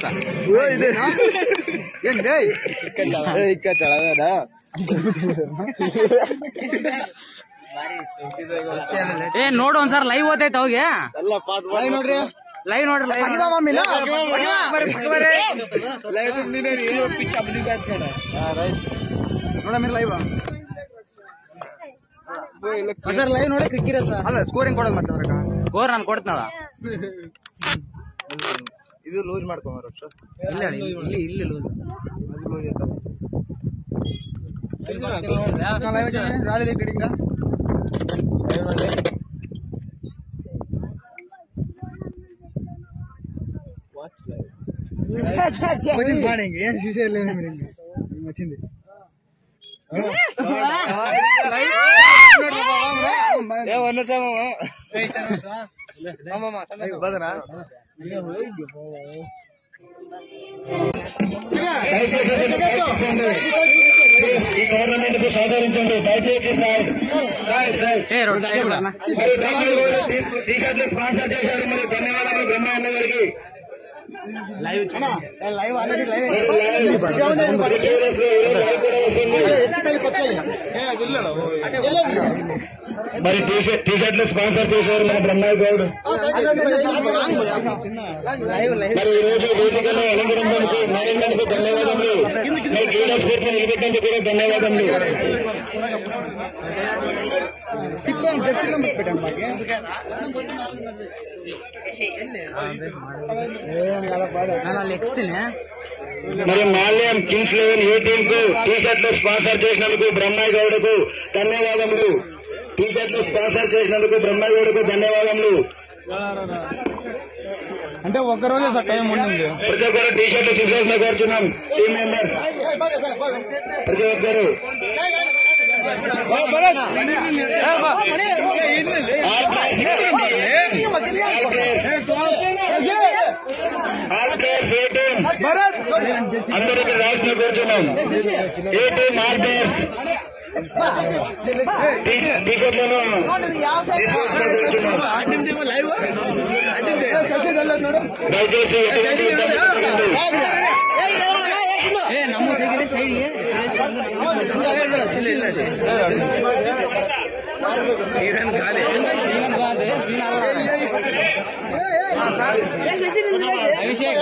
చెప్తా ఇక్కడ చదవదా ಏ ನೋಡು ಒಂದ್ಸರ್ ಲೈವ್ ಓದೈತೆ ಅವಿಗೆ ಲೈವ್ ನೋಡ್ರಿ ಲೈವ್ ನೋಡ್ರಿ ನೋಡ మీరు ಲೈವ್ ಸರ್ ಲೈವ್ ನೋಡಿ ಕ್ರಿಕ್ಕಿರ ಸರ್ ಅಲ್ಲ ಸ್ಕೋರಿಂಗ್ ಕೊಡೋದು ಮತ್ತೆ ಅವ್ರಗ ಸ್ಕೋರ್ ನಾನು ಕೊಡ್ತನಲ್ಲ ಇದು ಲೂಸ್ ಮಾಡ್ಕೊಂಬಾರ ಇಲ್ಲ ಇಲ್ಲಿ ಇಲ್ಲಿ ಲೂಸ್ ರಾಳಿ ಗಿಡಿಂಗ వచ్చింది మార్నింగ్ ఏం చూసేయలేదు మీరు వచ్చింది ఈ గవర్నమెంట్ కు సహకరించండి దయచేసి టీ షర్ట్లు స్పాన్సర్ చేశారు మరి ధన్యవాదాలు బ్రహ్మ అన్న గారికి మరి టీ షర్ట్లు స్పాన్సర్ చేశారు మన బ్రహ్మయ్య గౌడ్. మరి ఈ రోజు వేదికను అలంకరించేందుకు మేనేజ్మెంట్ కు ధన్యవాదములు. మీ క్రీడా స్ఫూర్తిని నిలబెట్టేందుకు కూడా ధన్యవాదములు. మరి మాల్యం కింగ్స్ 11 ఏ టీం కు టీ షర్ట్లు స్పాన్సర్ చేసినందుకు బ్రహ్మయ్య గౌడ్కు ధన్యవాదములు. టీ షర్ట్లు స్పాన్సర్ చేసినందుకు బ్రహ్మయ్య గౌడ్కు ధన్యవాదములు. అంటే ఒక్కరోజే సార్ టైం ఉంటుంది. ప్రతి ఒక్కరు టీ షర్ట్లు తీసుకోవాలని కోరుతున్నాం. టీం మెంబర్స్ ప్రతి ఒక్కరు అందరూ ఇక్కడ రాసిన కూర్చున్నాం. ఏ టీం ఆర్ ప్లేయర్స్ టీ షర్ట్లను దయచేసి ನಮ್ಮ ತೆಗಿರಿ ಸೈಡ್ ಅಭಿಷೇಕ್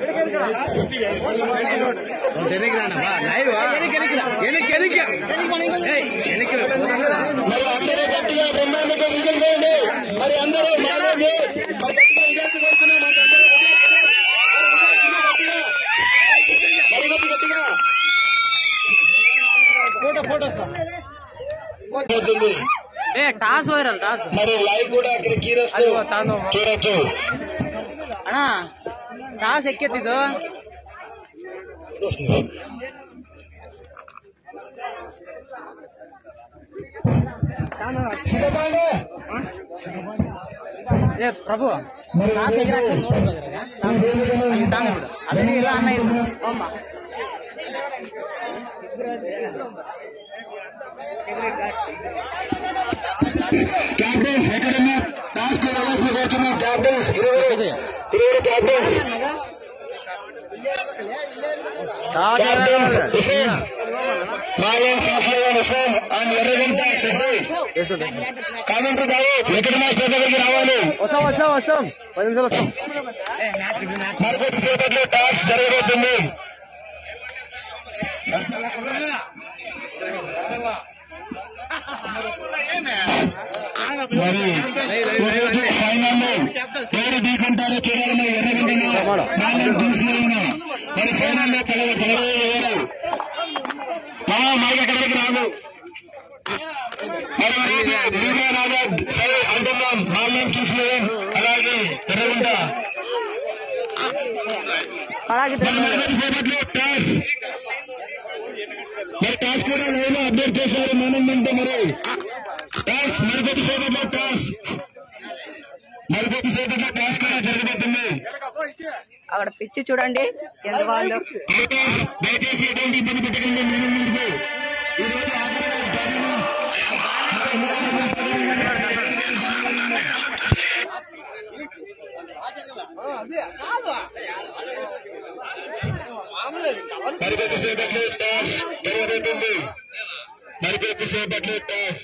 అందరూ గట్టిగా బ్రహ్మాండంగా విజయం చేయండి. మరి అందరూ అవుతుంది. ಟಾಸ್ ವೈರಲ್ ಟಾಸ್ మరి లైవ్ కూడా అక్కడ కీరస్తూ చూడొచ్చు. ಅಣ್ಣ ಟಾಸ್ ಎಕ್ಕೆತ್ತಿದ್ದು ಏ ಪ್ರಭು ಟಾಸ್ ಎಗ್ರಾಕ್ಷನ್ ನೋಡ್ಬೋದ್ರಾಗ ತಾನೆ ಬಿಡು ಅದನ್ನ ಇಲ್ಲ ಅಣ್ಣ ಇಲ್ಲ క్యాప్టెన్స్ ఎక్కడన్నా టాస్క్ కూర్చున్నాం. క్యాప్టెన్స్ ఇరువురు క్యాప్టెన్స్ హుసేన్ మాయం హుసేన్ అండ్ ఎర్రగంట షఫీక్ కామెంటరీ కాదు వెంకట మాస్టర్ దగ్గరికి రావాలి. వస్తాం 10 నిమిషాలు వస్తాం. మరికొద్ది సేపట్లో టాస్ జరగబోతుంది. మరి ఫైనల్లో ఎవరు ఢీకొంటారో చూడాలని ఎర్రగంట చూసిన మరి ఫైనల్లో తలవేరు మైక్ ఎక్కడికి రాదు. మరి అంటున్నాం మాల్యం చూసిన అలాగే ఎర్రగంట సేపట్లో టాస్ మరి టాస్ కూడా లైవ్ లో అప్డేట్ చేశారు మేనేజ్మెంట్. మరి టాస్ మరికొద్ది సేపట్లో టాస్ కూడా జరగబోతుంది. అక్కడ పిచ్చి చూడండి ఎంత బాగుందో. దయచేసి ఎటువంటి ఇబ్బంది పెట్టకండి మేనేజ్మెంట్ కు. ఈరోజు మరికొద్దిసేపట్లో టాస్ జరగబోతుంది. మరికొద్దిసేపట్లో టాస్.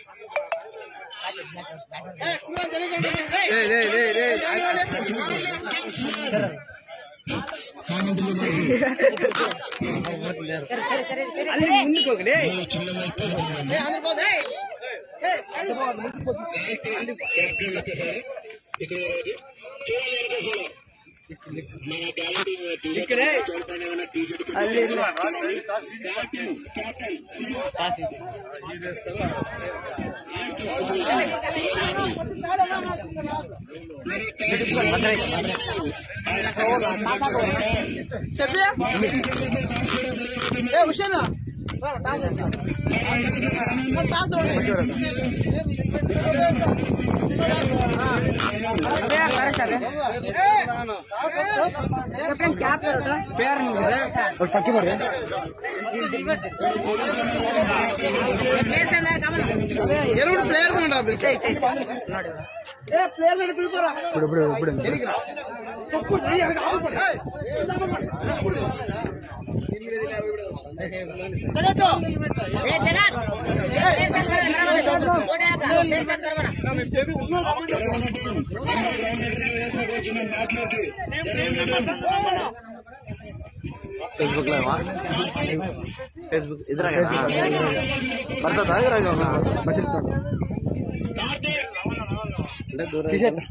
फेसबुक लाइव फेसबुक इधर बर्ता इधर दूर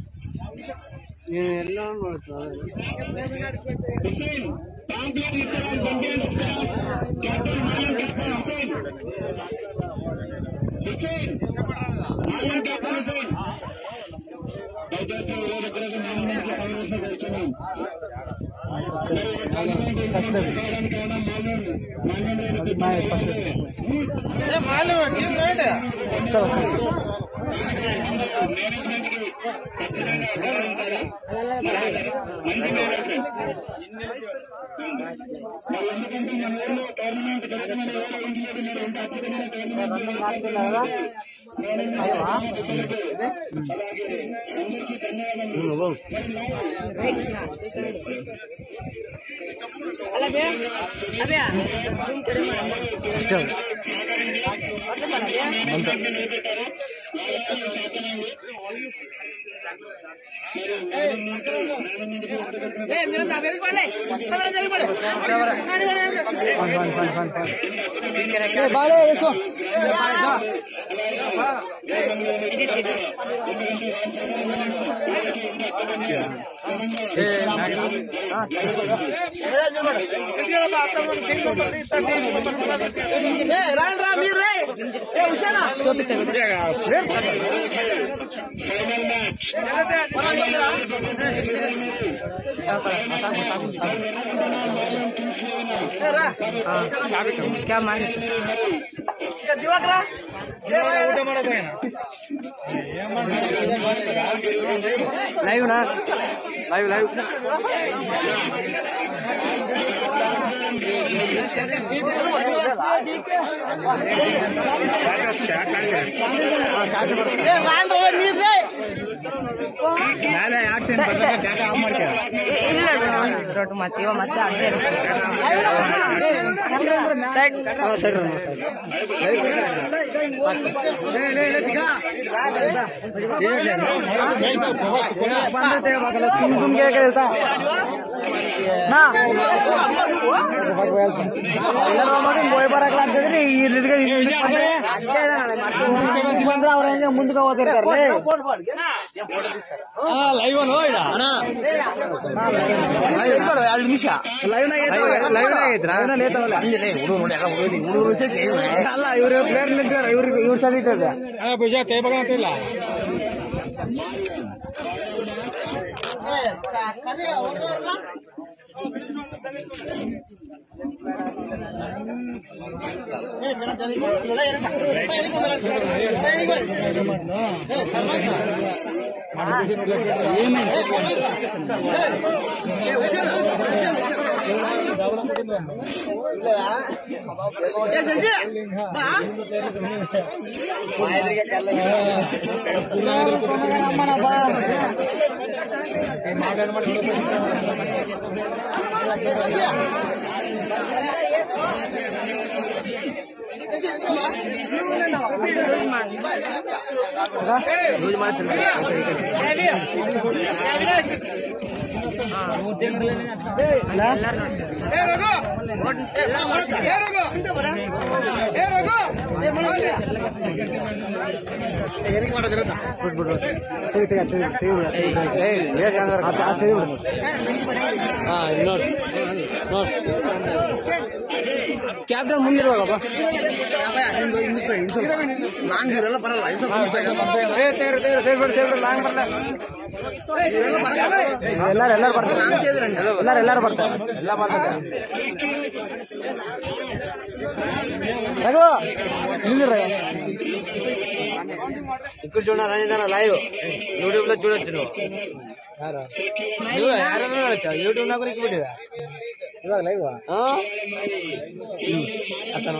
क्या मांगे लाइव ना लाइव लाइव रोड मत ಮತ್ತೆ ముందుగా పోతారు లైవ్ ನಿಮಿಷ ಲೈವ್ ಅಲ್ಲ ಇವ್ರು ಪ್ಲೇಯರ್ ನಿಂತಿದ್ದಾರೆ ಇವ್ರು ಸರಿ ಇರ್ತದೆ ಭುಜ ಕೈ ಬಗಂತಿಲ್ಲ ಕ್ಯಾಪ್ಟನ್ ಮುಂದಿರುವಾಗ ಲಾಂಗ್ ಇವರೆಲ್ಲ ಬರಲ್ಲ ಲಾಂಗ್ ಬರಲ್ಲ ಎಲ್ಲರೂ ಬರ್ತಾರೆ ಎಲ್ಲ ಬರ್ತಾರೆ ఇక్కడ చూడండి రంజిత్ లైవ్ యూట్యూబ్ లో చూడొచ్చు నువ్వు యూట్యూబ్ నాకు పెట్టివా ಇವಾಗ ಲೈವ್ అతను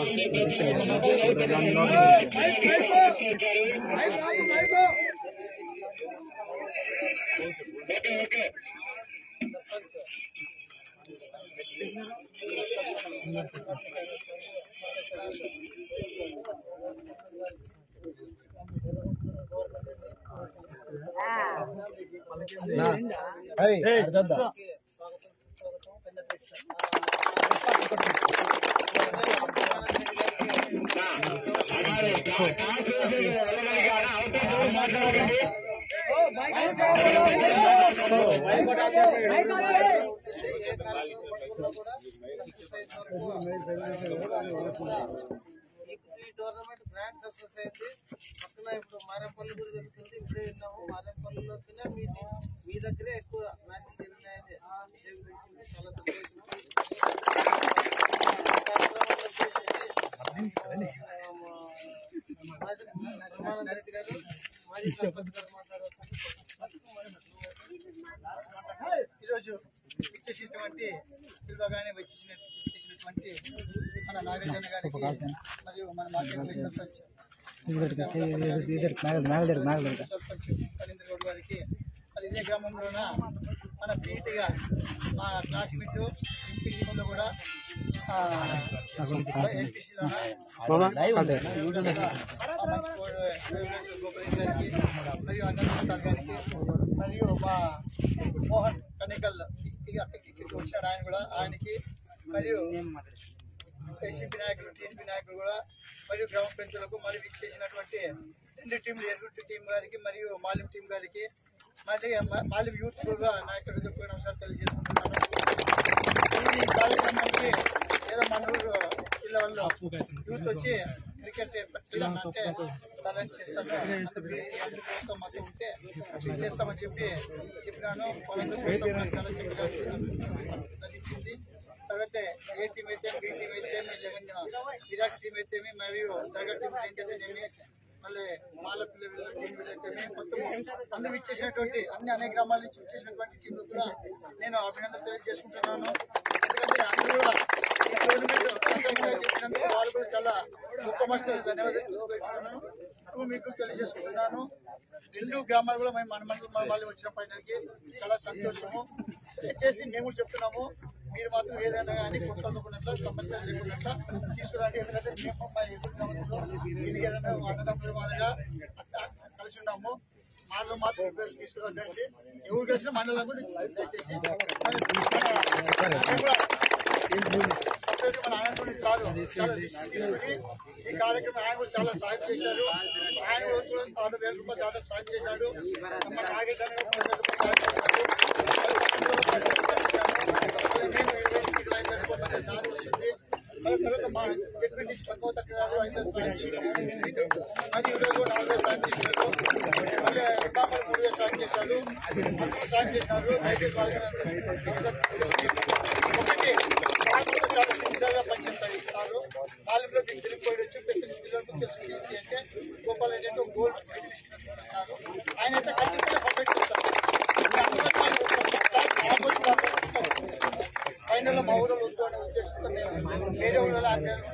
ఈ టోర్నమెంట్ గ్రాండ్ సక్సెస్ అయింది. పక్కన ఇప్పుడు మారేపల్లి కూడా జరుగుతుంది. ఇప్పుడే విన్నాము మారేపల్లిలోకినే మీ దగ్గరే ఎక్కువ మ్యాచ్లు జరిగినాయని విషయం తెలిసింది. చాలా సంతోషం. బ్రహ్మానంద రెడ్డి గారు మాజీ సర్పంచ్ గారు మాట్లాడవచ్చు. ఈరోజు ఇచ్చేసినటువంటి సిల్వా గానే వచ్చేసినటువంటి మన నాగార్జున గారికి మరియు మన మార్కెట్ సర్పంచ్ సర్పంచ్ కళీంద్ర గౌడ్ గారికి మరి ఇదే గ్రామంలోన మన పీటీగా మా క్లాస్మేట్ ఎంపీటీసీలో కూడా ఎస్పీసీలో గోపాల్ గారికి మరియు అన్నదాస్ సార్ గారికి మరియు మా మోహన్ కనికల్ ఇక్కడికి వచ్చాడు ఆయన కూడా ఆయనకి మరియు ఎస్సీపీ నాయకులు టీడీపీ నాయకులు కూడా మరియు గ్రామ పెంచులకు మరియు ఇచ్చేసినటువంటి రెండు టీంలు ఎర్రుటి టీం గారికి మరియు మాలిం టీం గారికి మళ్ళీ మాలిం యూత్ కూడా నాయకులు చెప్పిన అంశాలు తెలియజేసుకుంటున్నాను. ఈ కార్యక్రమానికి ఏదో మన ఊరు పిల్లవాళ్ళు యూత్ వచ్చి క్రికెట్ అంటే సలహా చేస్తాను అందుకోసం మాతో ఉంటే చేస్తామని చెప్పినాను. వాళ్ళందరూ కోసం చాలా జరిగింది. తర్వాత ఏ టీం అయితే బి టీం అయితే విరాట్ టీం అయితే మరియు దర్గా టీం అయితేనేమి మళ్ళీ మాల పిల్లలు టీం అయితే మొత్తం అందరూ ఇచ్చేసినటువంటి అనేక గ్రామాల నుంచి ఇచ్చేసినటువంటి టీంలు కూడా నేను అభినందన తెలియజేసుకుంటున్నాను. ఎందుకంటే అందరూ కూడా ఈ టోర్నమెంట్ చెప్పినందుకు వాళ్ళు కూడా చాలా గొప్ప మనసుతో ధన్యవాదాలు మీకు తెలియజేసుకుంటున్నాను. రెండు గ్రామాలు కూడా మేము మన వాళ్ళు వచ్చిన పైనకి చాలా సంతోషము చేసి మేము చెప్తున్నాము. మీరు మాత్రం ఏదైనా కానీ కొనుక్కోకుండా సమస్యలు లేకుండా తీసుకురండి. ఎందుకంటే మేము మా ఎదురు సమస్యలో ఏదైనా అన్నదమ్ముల మాదిరిగా కలిసి ఉన్నాము. వాళ్ళు మాత్రం తీసుకురండి. ఎవరు కలిసిన మండలం కూడా దయచేసి సపరేట్ మన ఆయన సార్ చాలా తీసుకుని ఈ కార్యక్రమం ఆయన కూడా చాలా సాయం చేశారు. ఆయన కూడా 10,000 రూపాయలు దాదాపు సాయం చేశాడు. మన నాగేశ్వర వస్తుంది. తర్వాత మా జడ్పీటీసీ పద్మావతి గారు 5,000 సాయం చేశారు. మరి ఈరోజు 4,000 సాయం చేశారు. మళ్ళీ బాబా 3,000 సాయం చేశారు. అందరూ సాయం చేసినారు. ఒకటి సార్ చాలా సిన్సియర్గా పనిచేస్తారు. సారు నాలుగులో తిరిగిపోయి వచ్చి పెద్ద పిల్లలకు తెలుసుకుంది అంటే గోపాల్ రెడ్డి అంటే గోల్డ్ మెడలిస్ట్ సారు. ఆయన అయితే ఖచ్చితంగా పర్ఫెక్ట్ చేస్తారు. ఫైనల్ మా ఊళ్ళో వద్దు అనే ఉద్దేశంతో నేను వేరే ఊళ్ళో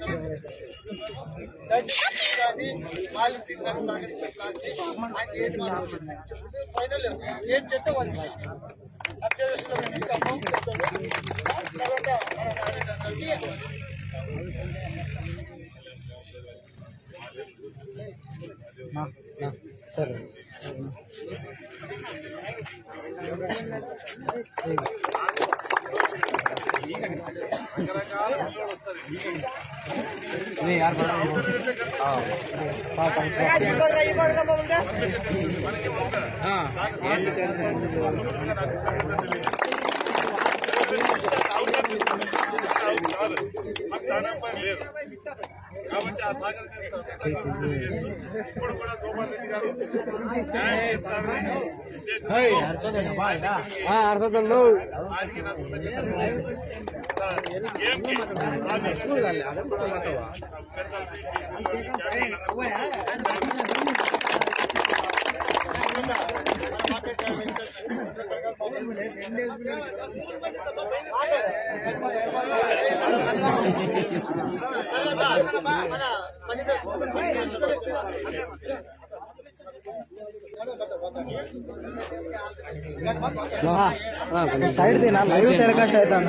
దయచేసి కానీ మాలి పిల్లలు సహకరించిన సార్కి ఆయన ఏది ఫైనల్ ఏం చెప్తే వాళ్ళు ఇష్టం అబ్జర్వేషన్లో మేము ఇంకా అమౌంట్ చెప్తాము. తర్వాత సరే यार కాబట్టి ఆ ఇప్పుడు కూడా గోపాల్ రెడ్డి గారు న్యాయం చేస్తారని సైడ్ దేనా లైవ్ టెలికాస్ట్ అవుతాను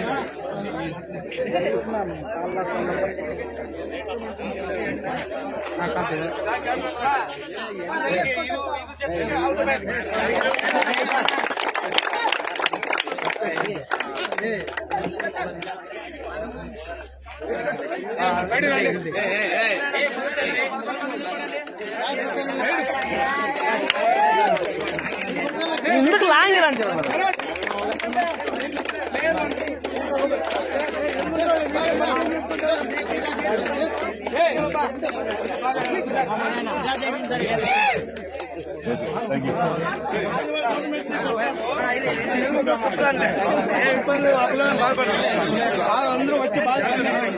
ఎందుకు లాంగ్ రండి అందరూ వచ్చి బాగా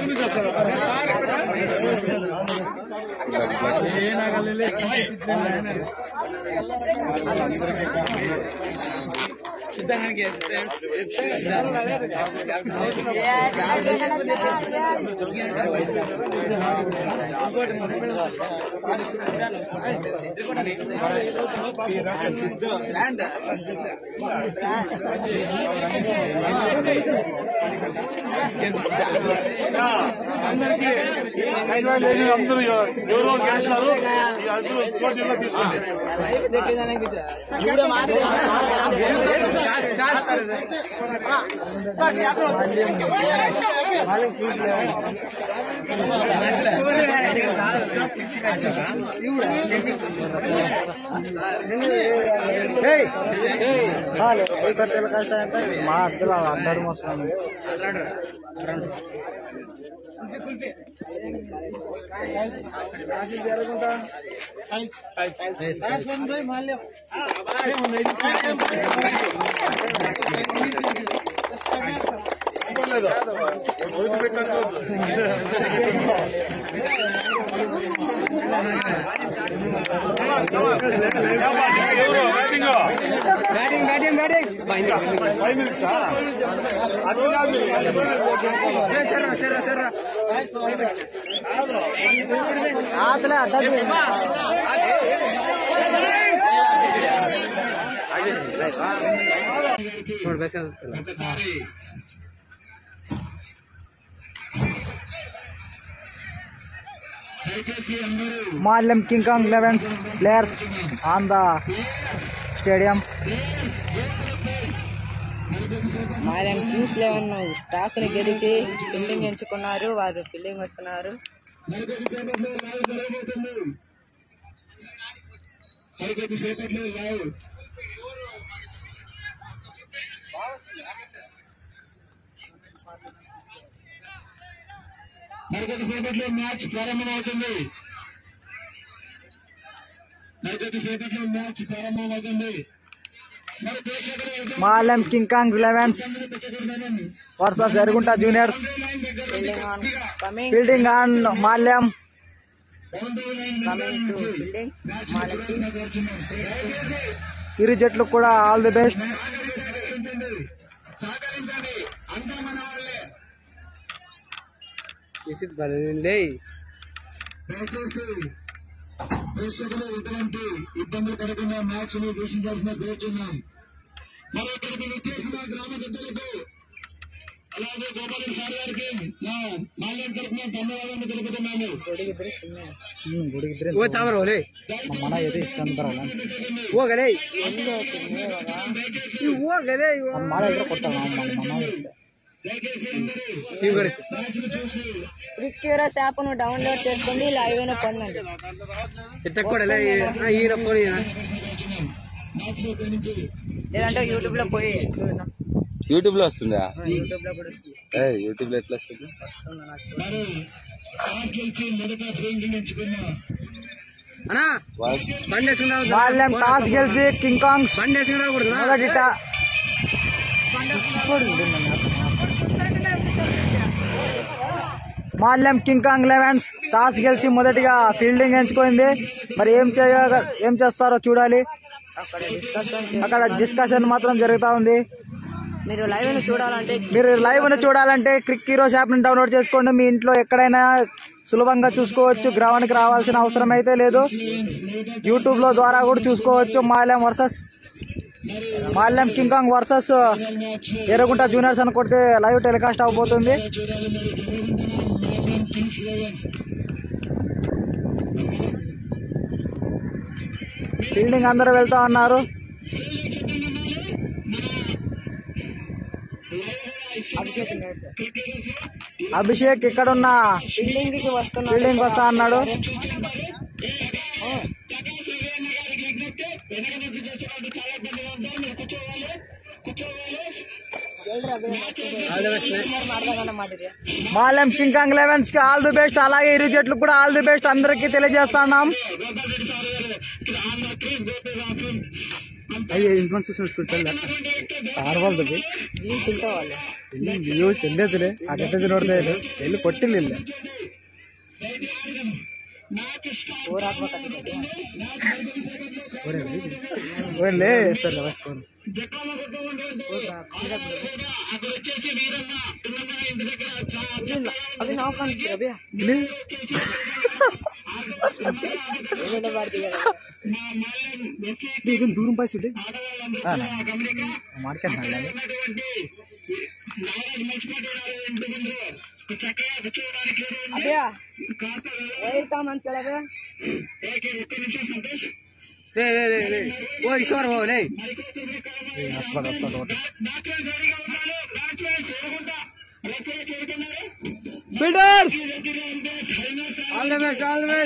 అందరూ ఎవరో గెలుస్తారు అందరూ పోటీలో తీసుకోండి కష్ట మా అద్దరు అందరు మోసం జరుగుంటా ఆతలే అడ్డ Malam King Kong 11 players on the stadium. Malyam kings 11 toss ని గెలిచి ఫీల్డింగ్ ఎంచుకున్నారు. వారు ఫీల్డింగ్ వస్తున్నారు. మరికొద్ది సేపట్లో మ్యాచ్ ప్రారంభమవుతుంది. Malam King Kong 11 versus Ergunta Juniors. Fielding on Malam. Coming to fielding Malam Kings. ఇరు జట్లు కూడా ఆల్ ది బెస్ట్. అందరూ మన వాళ్ళే. దయచేసి ప్రేక్షకులు ఎటువంటి ఇబ్బందులు పడకుండా మ్యాచ్ ను వీక్షించాల్సిన కోరుతున్నాం. మరి ఇక్కడికి వచ్చేసిన గ్రామ పెద్దలకు అలాగే గోపాలరెడ్డి సార్ గారికి నా మాల్యం తరఫున ధన్యవాదాలు తెలుపుతున్నాము. క్విక్ హీరోస్ యాప్ ను డౌన్లోడ్ చేసుకోండి, లైవ్ అయినా పొందండి. లేదంటే యూట్యూబ్ లో పోయి యూట్యూబ్ లో వస్తుందా? యూట్యూబ్ లో కూడా వస్తుంది. యూట్యూబ్ లో ఎట్లా వస్తుంది? మాల్యం టాస్ గెలిచి king kongs Malyam king kong 11 toss గెలిచి మొదటిగా ఫీల్డింగ్ ఎంచుకుంది. మరి ఏం చేస్తారో చూడాలి. అక్కడ డిస్కషన్ మాత్రం జరుగుతా ఉంది. మీరు లైవ్ ను చూడాలంటే క్విక్ హీరోస్ యాప్ ని డౌన్లోడ్ చేసుకోండి. మీ ఇంట్లో ఎక్కడైనా సులభంగా చూసుకోవచ్చు. గ్రౌండ్కి రావాల్సిన అవసరం అయితే లేదు. యూట్యూబ్ లో ద్వారా కూడా చూసుకోవచ్చు. Malyam king kong versus Erragunta juniors అని కొడితే లైవ్ టెలికాస్ట్ అవబోతుంది. ఫీల్డింగ్ అందరూ వెళ్తా ఉన్నారు. అభిషేక్ ఇక్కడున్న ఫీల్డింగ్ వస్తా అన్నాడు. మాల్యం కింగ్ కాంగ్ 11 కి ఆల్ ది బెస్ట్. అలాగే ఇరు జట్లు కూడా ఆల్ ది బెస్ట్ అందరికి తెలియజేస్తున్నాం. అయ్యో ఇంకొంచెం ಆಡಬಾರ್ದು ವ್ಯೂಸ್ ಎಲ್ಲದಿಲ್ಲ ಆ ಗದ್ದೆಗೆ ನೋಡ್ತಾ ಇದ್ದು ಎಲ್ಲಿ ಕೊಟ್ಟಿಲ್ಲ ಒಳ್ಳೆ ಸರ್ ನಮಸ್ಕಾರ अभी नाव कौन सी अभी ಇದನ್ನು ದೂರ ಪಾಯಿಸಿಡಿ ಮಾಡ್ಕೊಂಡು ಅಭ್ಯಾ ವೈರ್ತಾ ಮಂತ್ ಕೆಳಗೆ ಲೇ ಲೇ ಲೇ ಲೇ ಓ ಈಶ್ವರ ಓ ಲೇ ಅಸ್ಬಡ ಬಿಲ್ಡರ್ಸ್ ಆಲ್ ದಿ ಬೆಸ್ಟ್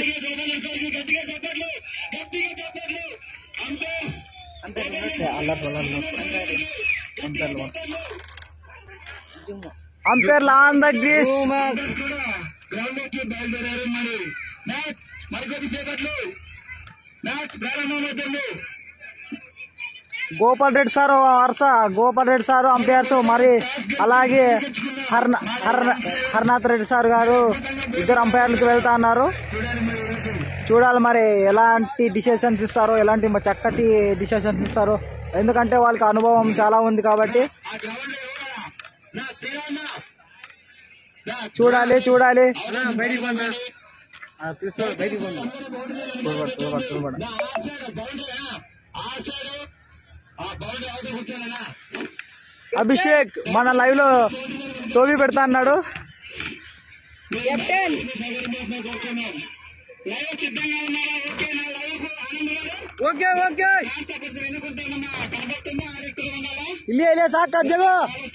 అంపైర్ల on the crease Gopal Reddy sir Gopal Reddy sir umpires మరి అలాగే హర్నాథ్ రెడ్డి సార్ గారు ఇద్దరు అంపైర్లకు వెళ్తా అన్నారు. చూడాలి మరి ఎలాంటి డిసిషన్స్ ఇస్తారో, ఎలాంటి చక్కటి డిసిషన్స్ ఇస్తారో, ఎందుకంటే వాళ్ళకి అనుభవం చాలా ఉంది కాబట్టి చూడాలి. అభిషేక్ మన లైవ్ లో టోబీ పెడతా అన్నాడు. ఓకే ఓకే ఇల్లే సాక్ జగో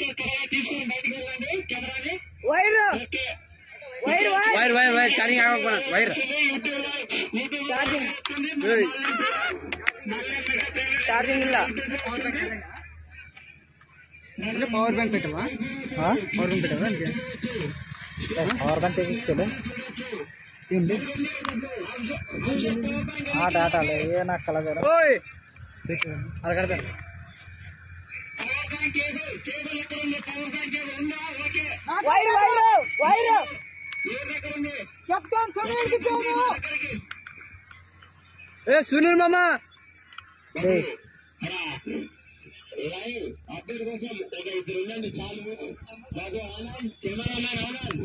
వైర్ ಚಾರ್ಜಿಂಗ್ ಆಗಬೇಕು ವೈರ್ ಚಾರ್ಜಿಂಗ್ ಇಲ್ಲ పవర్ బ్యాంక్ పెట్టవా పవర్ బ్యాంక్ తెగించలే ఏంటి డాటాలే ఏ నాకు కలగర అది కడతారు సునీల్ మామా లైవ్ అప్డేట్ కోసం ఒక ఇద్దరు ఉండండి చాలు. నాకు ఆనంద్ కెమెరామెన్ ఆనంద్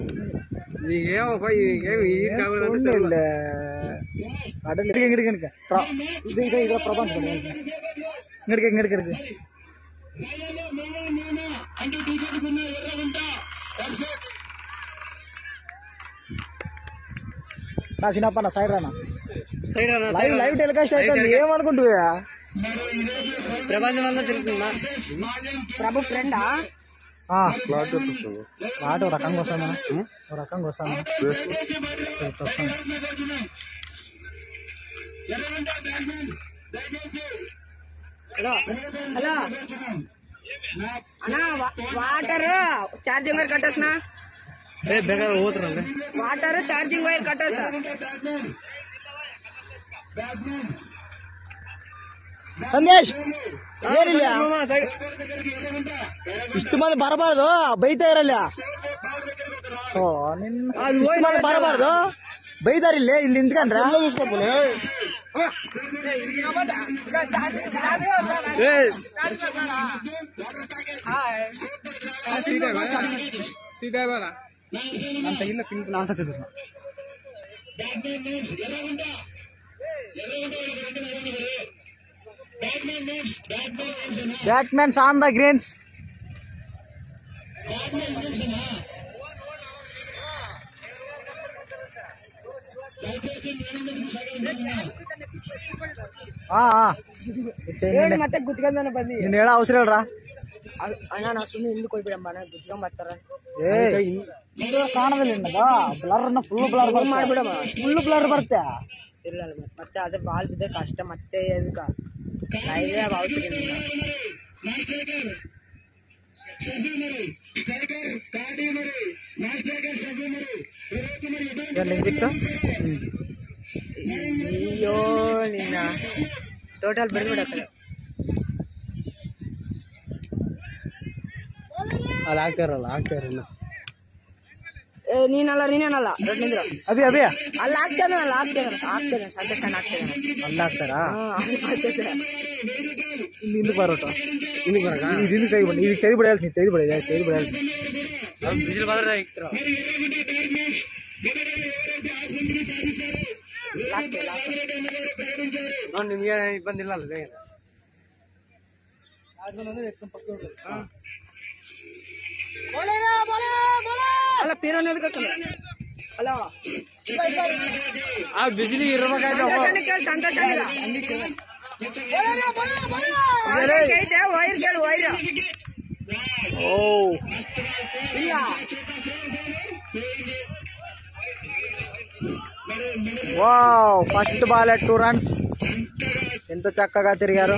అంటే టికెట్ కొన్న ఎర్రగుంట నా చిన్నప్ప నా సైడ్ రానా లైవ్ లైవ్ టెలికాస్ట్ అవుతుంది ఏమనుకుంటున్నా ప్రపంచం అంతా తిరుగుతుందా ప్రభు ఫ్రెండా ఆట ఓ రకంగా వస్తానా ఓ రకంగా వస్తానా హలో హలో అన్నా వాటర్ ఛార్జింగ్ వైర్ కట్టేసినా వాటర్ ఛార్జింగ్ వైర్ కట్టేసా ಸಂದೇಶ್ ಏನಿಲ್ಲ ಇಷ್ಟು ಮಂದಿ ಬರಬಾರ್ದು ಬೈತಾ ಇರಲ್ಲ ಇಷ್ಟು ಮಂದಿ ಬರಬಾರ್ದು ಬೈತಾರಿಲ್ಲ ಇಲ್ಲಿ ನಿಂತ್ಕೊಂಡ್ರ ಅಂತ ಇಲ್ಲ ಪಿಲ್ಸ್ ಅಂತ ತಿಂದ್ರು Batman's on the greens. ಮತ್ತೆ ಗುದ್ಕೊಂಡ ಬಂದಿ ನೀನ್ ಹೇಳ ಅವಸರ ಹೇಳ್ರ ಅಣ್ಣ ನಾ ಸುಮ್ಮನೆ ಹಿಂದಕ್ಕೆ ಹೋಗ್ಬಿಡಮ್ಮ ಗುದ್ಕೊಂಡ್ ಬರ್ತಾರ ಕಾಣದಿಲ್ಲ ಬ್ಲರ್ ಫುಲ್ ಬ್ಲರ್ ಮಾಡ್ಬಿಡಮ್ಮ ಫುಲ್ ಬ್ಲರ್ ಬರುತ್ತೆ ಇಲ್ಲ ಮತ್ತೆ ಅದೇ ಬಾಲ್ ಬಿದ್ದರೆ ಕಷ್ಟ ಮತ್ತೆ ಅದಕ್ಕ ಲೈವೇ ಅವಸರ ಅಯ್ಯೋ ನಿನ್ನ ಟೋಟಲ್ ಬಿಡ್ಬಿಡ ಕಡೆ ಅಲ್ಲಿ ಆಗ್ತಾರಲ್ಲ ಆಗ್ತಾರ ನೀನೇನಲ್ಲ ನಿಂದ್ರ ಅಭಿ ಅಭಿ ಅಲ್ಲಿ ಆಗ್ತೇನೆ ಸಂತೋಷ ಆಗ್ತೇನೆ ಅಲ್ಲಿ ಆಗ್ತಾರಾ ಇಲ್ಲಿ ಬರೋಟ ಇಲ್ಲಿ ಕೈ ಬನ್ನಿ ಇದು ತೆಗೆದು ಬಿಡ ಹೇಳ್ತೀನಿ ತೆಗೆದು ಬಿಡ ಹೇಳ್ತೀನಿ ಬಿಸಿಲು ಬಂದ್ರೆ ಇಕ್ತರ ನಿಮ್ಗೆ ಬಂದಿಲ್ಲ ಅಲ್ಲ ಬೇಗ ಅಲ್ಲ ಪೀರೋನ್ ಅಲ್ಲ ಆ ಬಿಸಿಲಿಗೆ ಇರಬೇಕಾಯ್ತು ಸಂತೋಷ ವೈರ್ ಕೇಳು ವೈರ್ ಓ ಇಲ್ಲ wow first ball at 2 runs ఎంత చక్కగా తిరిగారు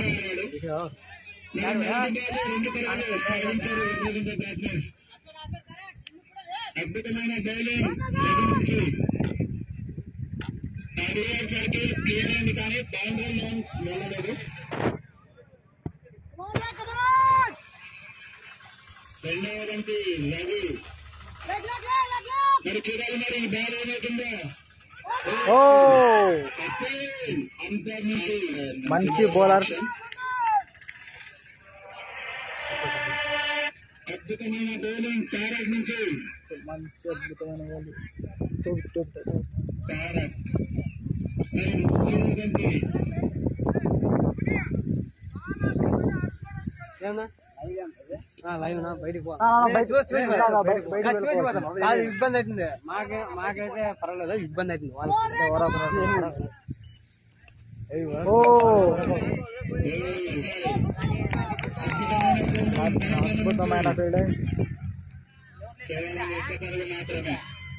అద్భుతమైన బౌలింగ్ సర్కిల్ క్లియర్ అయింది కానీ బౌండరీ లైన్ వెళ్ళలేదు. రెండవ బంతి రవి మరి చూడాలి మరి బాల్ ఏమవుతుందో. ఓ అంపైర్ నుంచి మంచి బౌలర్ అద్భుతమైన బౌలింగ్ తారక్ నుంచి మంచి అద్భుతమైన బౌలర్ తారక్ మరి మూడవ బంతి ఇబ్బంది అవుతుంది మాకైతే పర్వాలేదు ఇబ్బంది అవుతుంది అద్భుతమైన ఫీల్డింగ్ మాత్రమే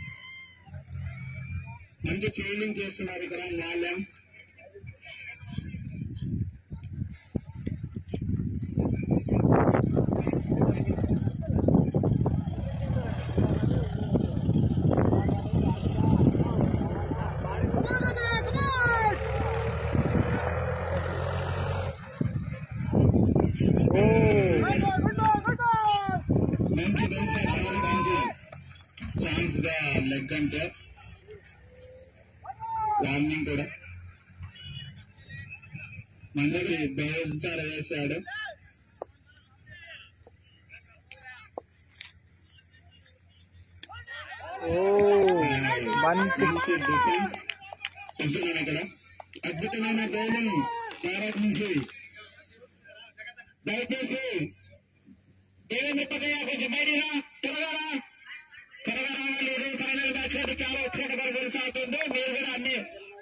మంచి ఫీల్డింగ్ చేస్తున్నారు ఇక్కడ మాల్యం. మంచి ఛాన్స్ గా లెగ్ అంటే వార్నింగ్ కూడా మంచి బౌన్సర్ వేశాడు. ఓ మంచి డిఫెన్స్ చూస్తున్నాను ఇక్కడ. అద్భుతమైన బౌలింగ్ భారత్ నుంచి. దయచేసి ఏమైనా కొంచెం బయట త్వరగా రావాలి. ఫైనల్ మ్యాచ్ కాబట్టి చాలా ఉత్సాహంగా కొనసాగుతుంది. మీరు కూడా అన్ని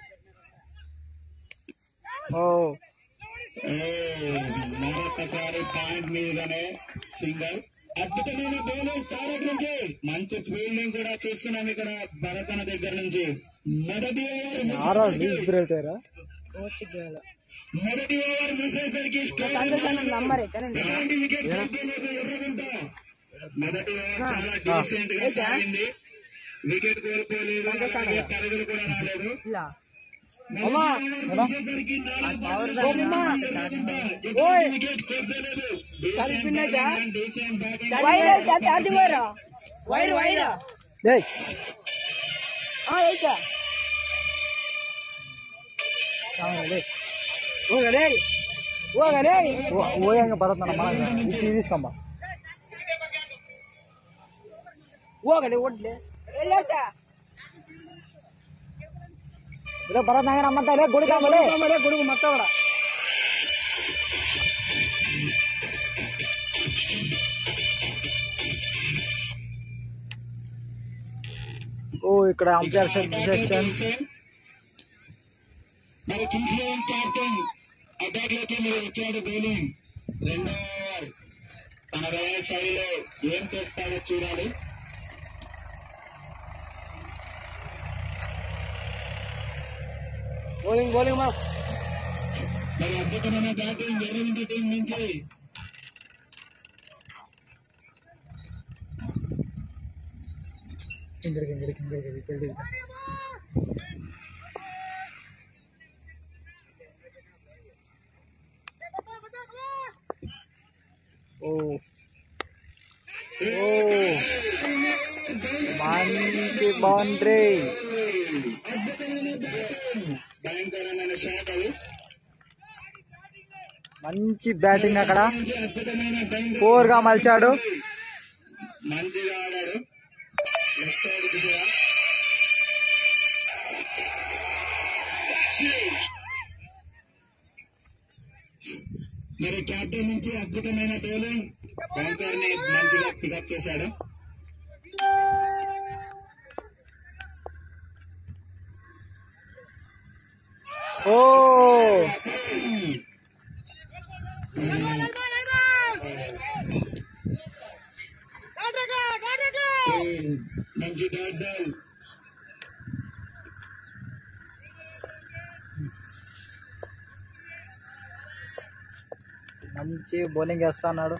మరొకసారి పాయింట్ మీదనే సింగల్. అద్భుతమైన బౌలింగ్ తారక్ నుంచి. మంచి ఫీల్డింగ్ కూడా చూస్తున్నాం ఇక్కడ భరత్ అన్న దగ్గర నుంచి. మొదటి ఓవర్ చూసేసరికి మొదటి ఓవర్ చాలా డీసెంట్ గా సాగింది. వికెట్ కోల్పోలేదు, పరుగులు కూడా రాలేదు. వికెట్ కోల్పోలేదు. డీసెంట్ భరత్ తీసుకోమ్మా భరత్ నగర్ అమ్మంతా గొడుగు మొత్తం కూడా ఇక్కడ అంపైర్ సెక్షన్. మరి కింగ్స్ లెవెన్ కెప్టెన్ అటాక్లోకి మీరు వచ్చాడు బౌలింగ్. రెండో ఓవర్ తన వేరే శైలిలో ఏం చేస్తాడో చూడాలి. బౌలింగ్ మరి అద్భుతమైన బ్యాటింగ్ ఎనిమిది టీం నుంచి. మంచి బౌండరీ. భయంకరమైన షాట్ అది. మంచి బ్యాటింగ్ అక్కడ 4 గా మలిచాడు. మంచిగా ఆడాడు. లెఫ్ట్ సైడ్ దిశగా మరి కెప్టెన్ నుంచి అద్భుతమైన బౌలింగ్. బౌన్సర్ ని మంచిగా పికప్ చేశాడు. మంచి డాట్ బాల్. మంచి బౌలింగ్ వేస్తున్నాడు.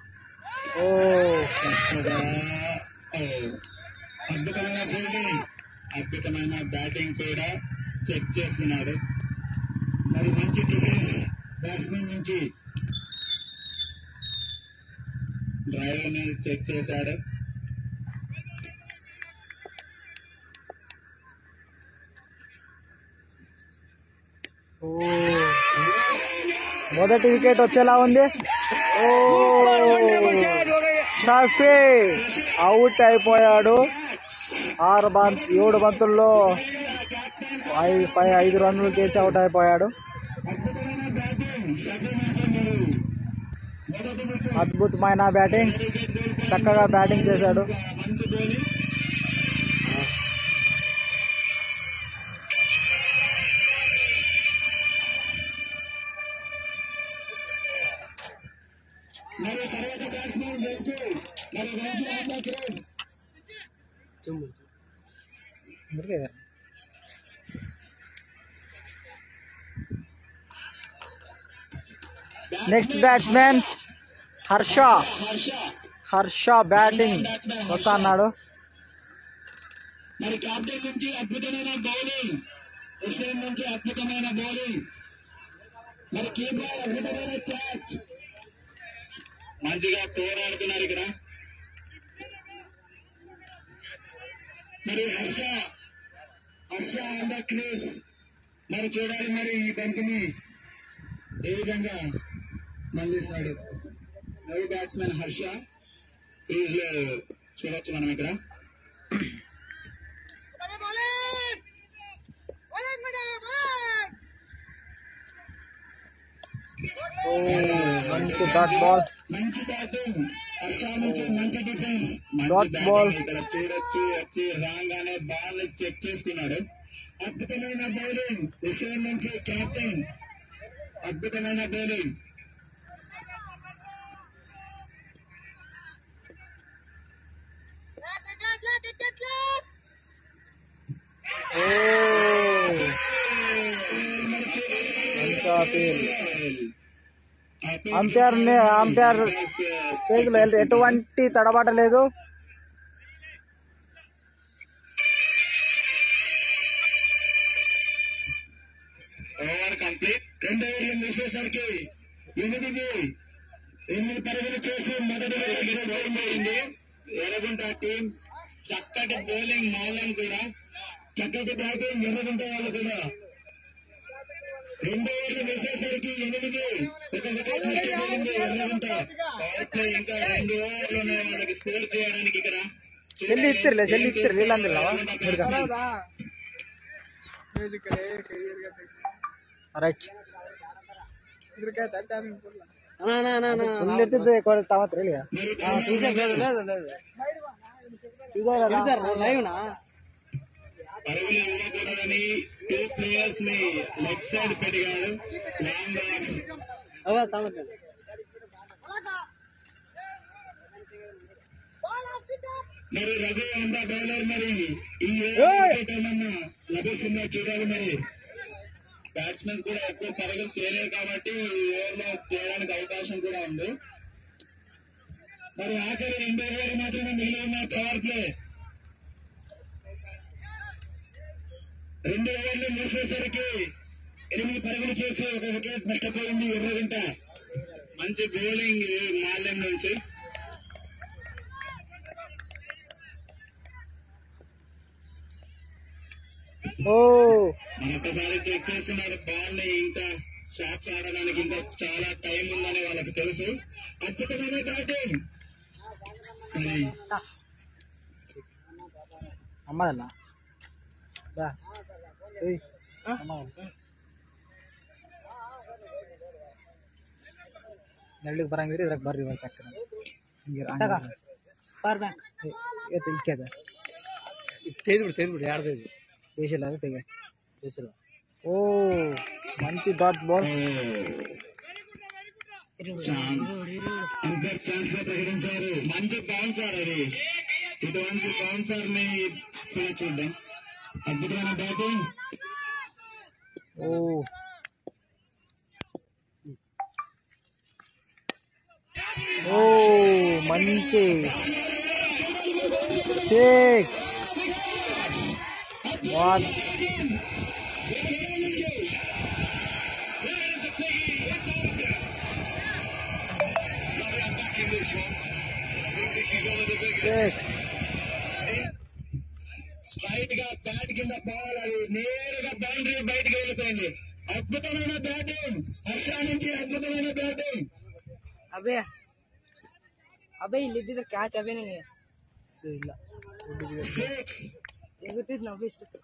అద్భుతమైన ఫీల్డింగ్, అద్భుతమైన బ్యాటింగ్ కూడా చెక్ చేస్తున్నాడు. మరి మంచి డిఫెన్స్ బ్యాట్స్మెన్ నుంచి డ్రైవ్ ని చెక్ చేశాడు. మొదటి వికెట్ వచ్చేలా ఉంది. షఫీ అవుట్ అయిపోయాడు. 7 బంతుల్లో 5 రన్నులు చేసి అవుట్ అయిపోయాడు. అద్భుతమైన బ్యాటింగ్, చక్కగా బ్యాటింగ్ చేశాడు. నెక్స్ట్ బ్యాట్స్మెన్ హర్ష బ్యాటింగ్ వస్తున్నాడు. మరి కెప్టెన్ నుంచి అద్భుతమైన బౌలింగ్, హుస్సేన్ నుంచి అద్భుతమైన బౌలింగ్, మరి కీపర్ అద్భుతమైన క్యాచ్. మంచిగా పోరాడుతున్నారు ఇక్కడ. మరి హర్ష ఆన్ ద క్రీజ్. మరి చూడాలి మరి ఈ బంతిని ఏ విధంగా మళ్ళిస్తాడు. నవి బ్యాట్స్మెన్ హర్ష క్రీజ్ లో చూడొచ్చు మనం ఇక్కడ. మంచి డాట్ బాల్, మంచి బ్యాటింగ్ హర్ష నుంచి, మంచి డిఫెన్స్, డాట్ బాల్. ఇక్కడ చూడొచ్చు. వచ్చి రాగానే బాల్ చెక్ చేసుకున్నాడు. అద్భుతమైన బౌలింగ్ విషయం నుంచి కెప్టెన్, అద్భుతమైన బౌలింగ్. అంపైర్ పేజ్ లో ఎటువంటి తడబాట లేదు. Over complete. 2 ఓవర్లు ముగిసేసరికి 8 పరుగులు చేసి మొదటి పోయింది ఎర్రగుంట టీం. చక్కటి బౌలింగ్ మాల్యం కూడా, చక్కటి బ్యాటింగ్ ఎర్రగుంట వాళ్ళు కూడా. 2 ఓవర్లు వేసేసరికి 8 ఒక వికెట్ నష్టపోయింది ఎర్రగుంట. ఇంకా 2 ఓవర్లు ఉన్నాయి వాళ్ళకి స్కోర్ చేయడానికి. ఇక్కడ చెల్లి ఇస్తారు రైట్ పరుగులు ఇవ్వకూడదని 2 ప్లేయర్స్ ని లెగ్ సైడ్ పెట్టాడు. మరి రఘు అందా బౌలర్, మరి ఈ వికెట్ ఏమన్నా లభిస్తుందో చూడాలి. మరి బ్యాట్స్మెన్స్ కూడా ఎక్కువ పరుగులు చేయలేరు కాబట్టి ఈ ఓవర్లో చేయడానికి అవకాశం కూడా ఉంది. మరి ఆఖరి 2 ఓవర్లు మాత్రమే మిగిలి ఉన్న పవర్ ప్లే. 2 ఓవర్లు మూసేసరికి 8 పరుగులు చేసి ఒక వికెట్ నష్టపోయింది ఎర్రగుంట. మంచి బౌలింగ్ మాల్యం నుంచి. మరొకసారి చెక్ చేస్తున్నారు బాల్ ని. ఇంకా షాట్స్ ఆడడానికి ఇంకా చాలా టైం ఉందని వాళ్ళకి తెలుసు. అద్భుతమైన బ్యాటింగ్. అమ్మదన్నా ನಳ್ಳಿಗೆ ಬರಂಗಿರಿ ಇದ್ರಾಗ ಬರ್ರಿ ಒಂದು ಚಕ್ರ ಪವರ್ ಬ್ಯಾಂಕ್ ಇಕ್ಕದ ತೆಗೆದ್ಬಿಡು ಯಾರ್ದು ಬೇಸಿಲ್ಲ ಅದು ತೆಗೆ ಬೇಸಿಲ್ಲ. ఓ మంచి డాట్ బాల్. ఛాన్స్ లో ప్రకటించారు. మంచి బౌన్సర్ అది. ఇటువంటి బౌన్సర్ ని చూద్దాం. అద్భుతమైన బ్యాటింగ్. ఓ మంచి 6 1. స్ట్రైట్ గా బ్యాట్ కింద బాల్, అది నేరుగా బౌండరీ బయటకు వెళ్ళిపోయింది. అద్భుతమైన బ్యాటింగ్ హర్ష నుంచి, అద్భుతమైన బ్యాటింగ్. ಅಬೇ ಇಲ್ಲಿದ್ದಿದ್ರೆ ಕ್ಯಾಚ್ ಅಬೇ ನನಗೆ ಇಲ್ಲ ಎಗುತ್ತಿದ್ ನಾವು ಇಷ್ಟು.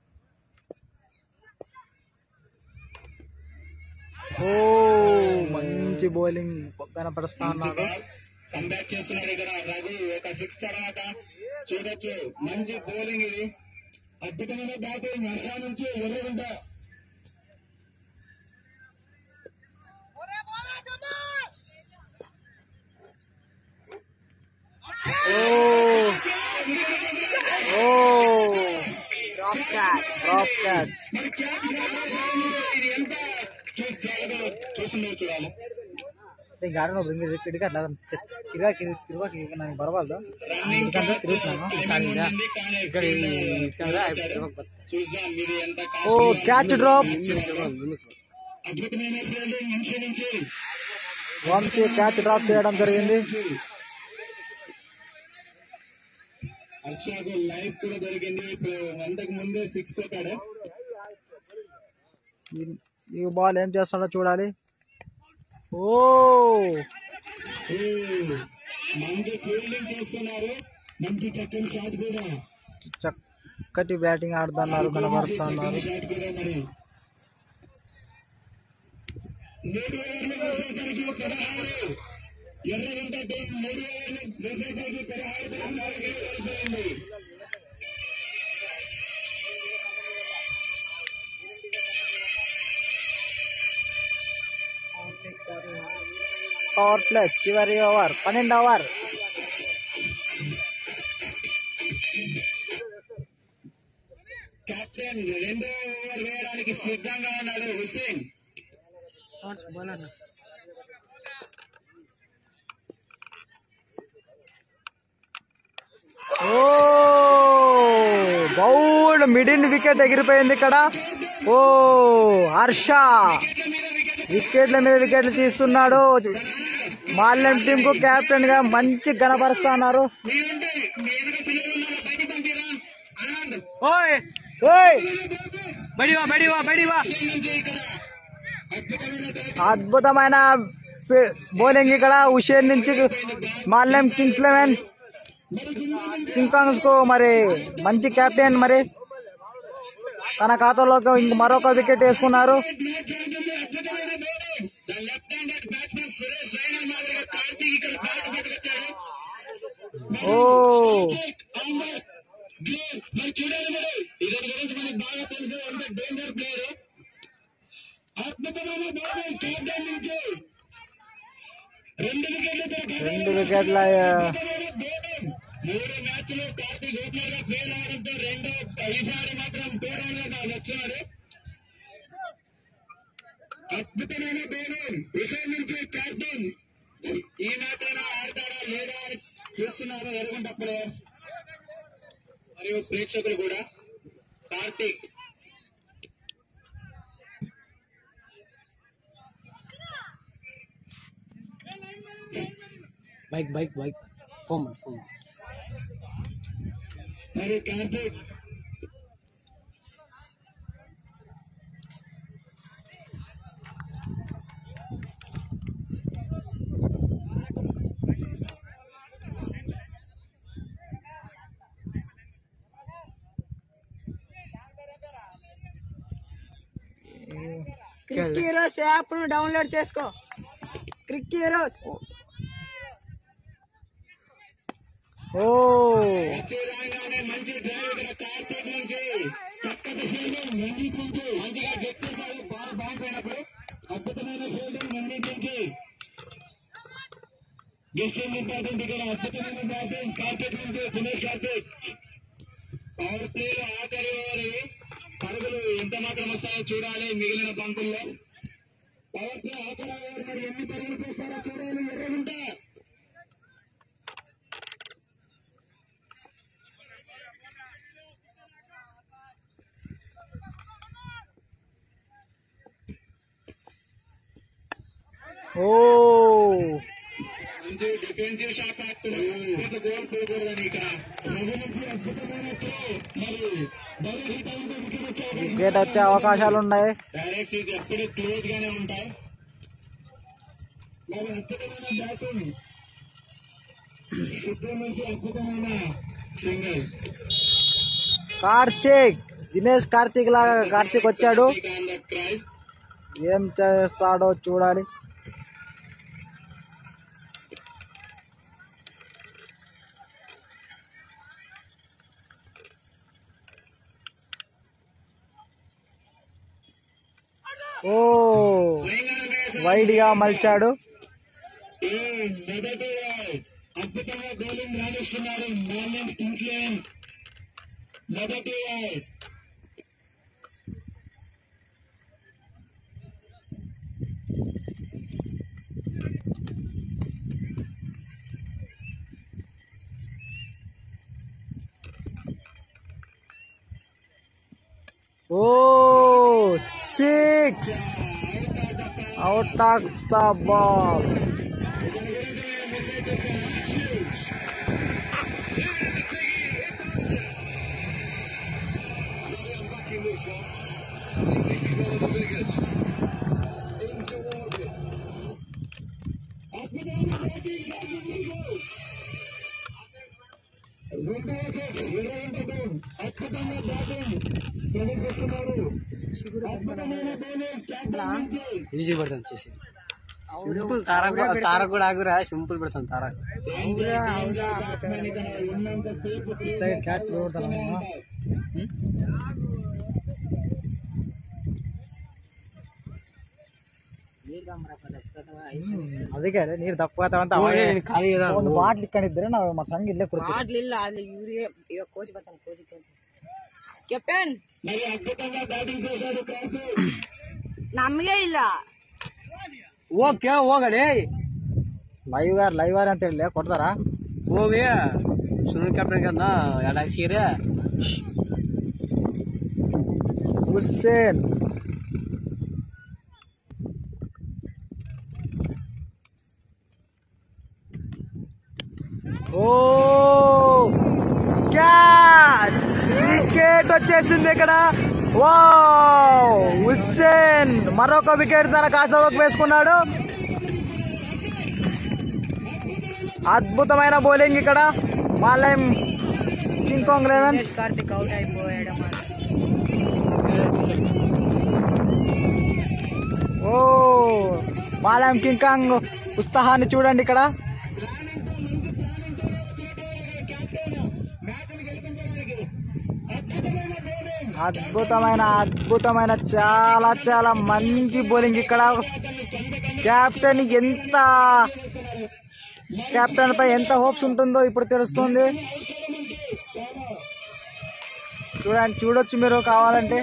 ఓ మంచి బౌలింగ్ కనపరుస్తా ఉన్నాడు. కంబ్యాక్ చేస్తున్నాడు ఇక్కడ రఘు. ఒక 6 తర్వాత చూడొచ్చు. మంచి బౌలింగ్ ఇది. అద్భుతమైన బ్యాటింగ్ హర్ష నుంచి ఎర్రగుంట. Drop catch. ఇది ఎంత చూస్తున్నారు చూడాలి. ಗಾಡಿ ನೋಡಿ ಹಿಂಗೆ ಹಿಡಿಕಲ್ಲ ತಿರುಗಾಕಿ ನನಗೆ ಬರಬಾರ್ದು ఎందుకంటే తిరుగుతున్నాను. Oh catch drop. Vamshi catch drop చేయడం జరిగింది. హర్షకు లైఫ్ కూడా దొరికింది. ఇప్పుడు అంతకు ముందే 6 కొట్టాడు. ఈ బాల్ ఏం చేస్తాడో చూడాలి. ఓ మంచి ఫీల్డింగ్ చేస్తున్నారు. మంచి చక్కని షాట్ కూడా, చక్కటి బ్యాటింగ్ ఆడుతున్నారు, కనబరుస్తున్నారు. షాట్ కూడా. మరి 3 ఓవర్లు వేసేసరికి 16, ఎర్రగంట టీం 3 ఓవర్లు వేసేసరికి 16 అయిపోయింది. పవర్ ప్లే చివరి ఓవర్ 12వ ఓవర్. కెప్టెన్ 2వ ఓవర్ వేయడానికి సిద్ధంగా ఉన్నాడు Hussain. Oh bowled middle wicket ఎగిరిపోయింది ఇక్కడ. ఓ హర్ష వికెట్ల మీద వికెట్లు తీస్తున్నాడు. మాల్యం టీం కు కెప్టెన్ గా మంచి గణపరుస్తున్నారు. ఓయ్ ఓయ్ బడివా అద్భుతమైన బౌలింగ్ ఇక్కడ హుషేన్ నుంచి. మాల్యం కింగ్స్ 11 కింగ్ కాంగ్స్ కు మరి మంచి కెప్టెన్ మరి తన ఖాతాలో ఇంక మరొక వికెట్ వేసుకున్నారు. ఓ రెండు వికెట్ల 3 మ్యాచ్లు కార్తీక్ ఓపెనర్ గా ఫెయిల్ అవడంతో ఈసారి మాత్రం టోర్నమెంట్ వచ్చాడు. అద్భుతమైన బౌలింగ్ హుసేన్ నుంచి కెప్టెన్. ఈ మ్యాచ్ అయినా ఆడతారా లేదా అని చూస్తున్నారు ఎర్రగంట ప్లేయర్స్ మరియు ప్రేక్షకులు కూడా. కార్తీక్ బైక్ ఫోన్ మరియు కార్తీక్ క్రిక్ హీరోస్ యాప్ ను డౌన్లోడ్ చేసుకో. Cric heroes. ఓ రాగానే మంచి డ్రైవ్ కార్తీక్ నుంచి చక్కటి ఫీల్డింగ్ రంజిత్ నుంచి మంచిగా గెట్ చేశారు. బాల్ బౌన్స్ అయినప్పుడు అద్భుతమైన ఫీల్డింగ్ రంజిత్ నుంచి. గెస్టింగ్ ఇంపార్టెంట్ ఇక్కడ. అద్భుతమైన బ్యాటింగ్ కార్తీక్ నుంచి దినేష్ కార్తీక్. పవర్ ప్లేలో ఆఖరి ఓవర్ పరుగులు ఎంత మాత్రం వస్తాయో చూడాలి. మిగిలిన బంకుల్లో పవర్ ప్లే ఆఖరి ఓవర్ మరి ఎన్ని పరుగులు చేస్తారో చూడాలి. ఎర్రగుంట ఓ మంచి డిఫెన్సివ్ షాట్స్ ఆడుతున్నారు. గోల్ పోకూడదని ఇక్కడ రవి నుంచి అద్భుతమైన త్రో. మరి బౌలర్ వికెట్ వచ్చే వికెట్ వచ్చే అవకాశాలు ఉన్నాయి. డైరెక్ట్స్ ఎప్పుడు క్లోజ్ గానే ఉంటాయి. మరి అద్భుతమైన బ్యాటింగ్ శుద్ధం నుంచి అద్భుతమైన సింగిల్. కార్తీక్ దినేష్ కార్తీక్ లాగా కార్తీక్ వచ్చాడు. ఏం చేస్తాడో చూడాలి. ఓ వైడ్ గా మలిచాడు. మొదటి అద్భుతంగా బౌలింగ్ రాణిస్తున్నారు మాల్యం కింగ్స్ 11. మొదటి oh 6 out of the ball. అద్భుతంగా బ్యాటింగ్ ప్రదర్శిస్తున్నారు. అద్భుతమైన బౌలింగ్ ఈజీ పడుతుంది చేసి సింపుల్ తార కూడా ఆగురా సింపుల్ పడుతుంది తార ఉన్నంతసేపు ಅದಕ್ಕೆ ನೀರು ದಪ್ಪತ್ತ ಖಾಲಿ ಒಂದು ಬಾಟ್ಲಿ ಇಕ್ಕಂಡಿದ್ರೆ ನಾವು ಮತ್ತೆ ಸಂಗ ಇಲ್ಲೇ ಕೊಡ್ತೀವಿ. బాటిల్ ಇಲ್ಲ ಅಲ್ಲಿ ಯೂರಿಯಾ ಇವಾಗ ಕೋಚ್ ಬರ್ತಾನೆ ಕೋಚ್ ಕೆಪ್ಟನ್ మరి అద్భుతంగా బ్యాటింగ్ చేశాడు కార్తీక్. ನಮಗೆ ಇಲ್ಲ ಓಕೆ ಹೋಗಲೇ ಲೈವ್ ಅಂತ ಹೇಳಿ ಕೊಡ್ತಾರ. ಹೋಗಿ ಸುನಿಲ್ ಕ್ಯಾಪ್ಟನ್ ಅನ್ನ ಎಲ್ಲ ಸೀರೆ ಹುಸೇನ್ ఓ క్యాచ్ వికెట్ వచ్చేసింది ఇక్కడ. వావ్ హుస్సేన్ మరొక వికెట్ తన కాసవకు వేసుకున్నాడు. అద్భుతమైన బౌలింగ్ ఇక్కడ Malayam king kong elevens. Karthik out అయిపోయాడు. ఓ మాలయం కింగ్ కాంగ్ ఉత్సాహాన్ని చూడండి ఇక్కడ. అద్భుతమైన చాలా మంచి బౌలింగ్ ఇక్కడ. కెప్టెన్ పై ఎంత హోప్స్ ఉంటుందో ఇప్పుడు తెలుస్తుంది. చూడొచ్చు మీరు కావాలంటే.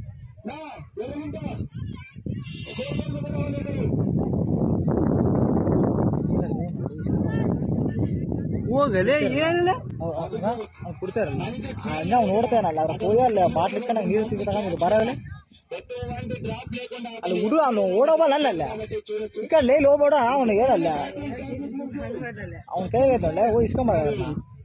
ಹೋಗಲೇ ಏನಿಲ್ಲ ಕುಡ್ತಾರಲ್ಲ ನಾವು ನೋಡ್ತೇನಲ್ಲ ಅವ್ರ ಹೋಗಲ್ಲ ಬಾಟ್ಲ್ ಇಸ್ಕೊಂಡಾಗ ನೀರು తీసుకుంటా ಬರಲ್ಲ ಅಲ್ಲಿ ಹುಡು ಅವನು ಓಡೋಬಲ್ಲ ಅಲ್ಲ ಈ ಕಡೆ ಲೇಲಿ ಹೋಗ್ಬೇಡ ಅವನು ಹೇಳಲ್ಲ ಅವನ ಕೈಗೈತಲ್ಲ ಹೋಗಿ ಇಸ್ಕೊಂಬಲ್ಲ.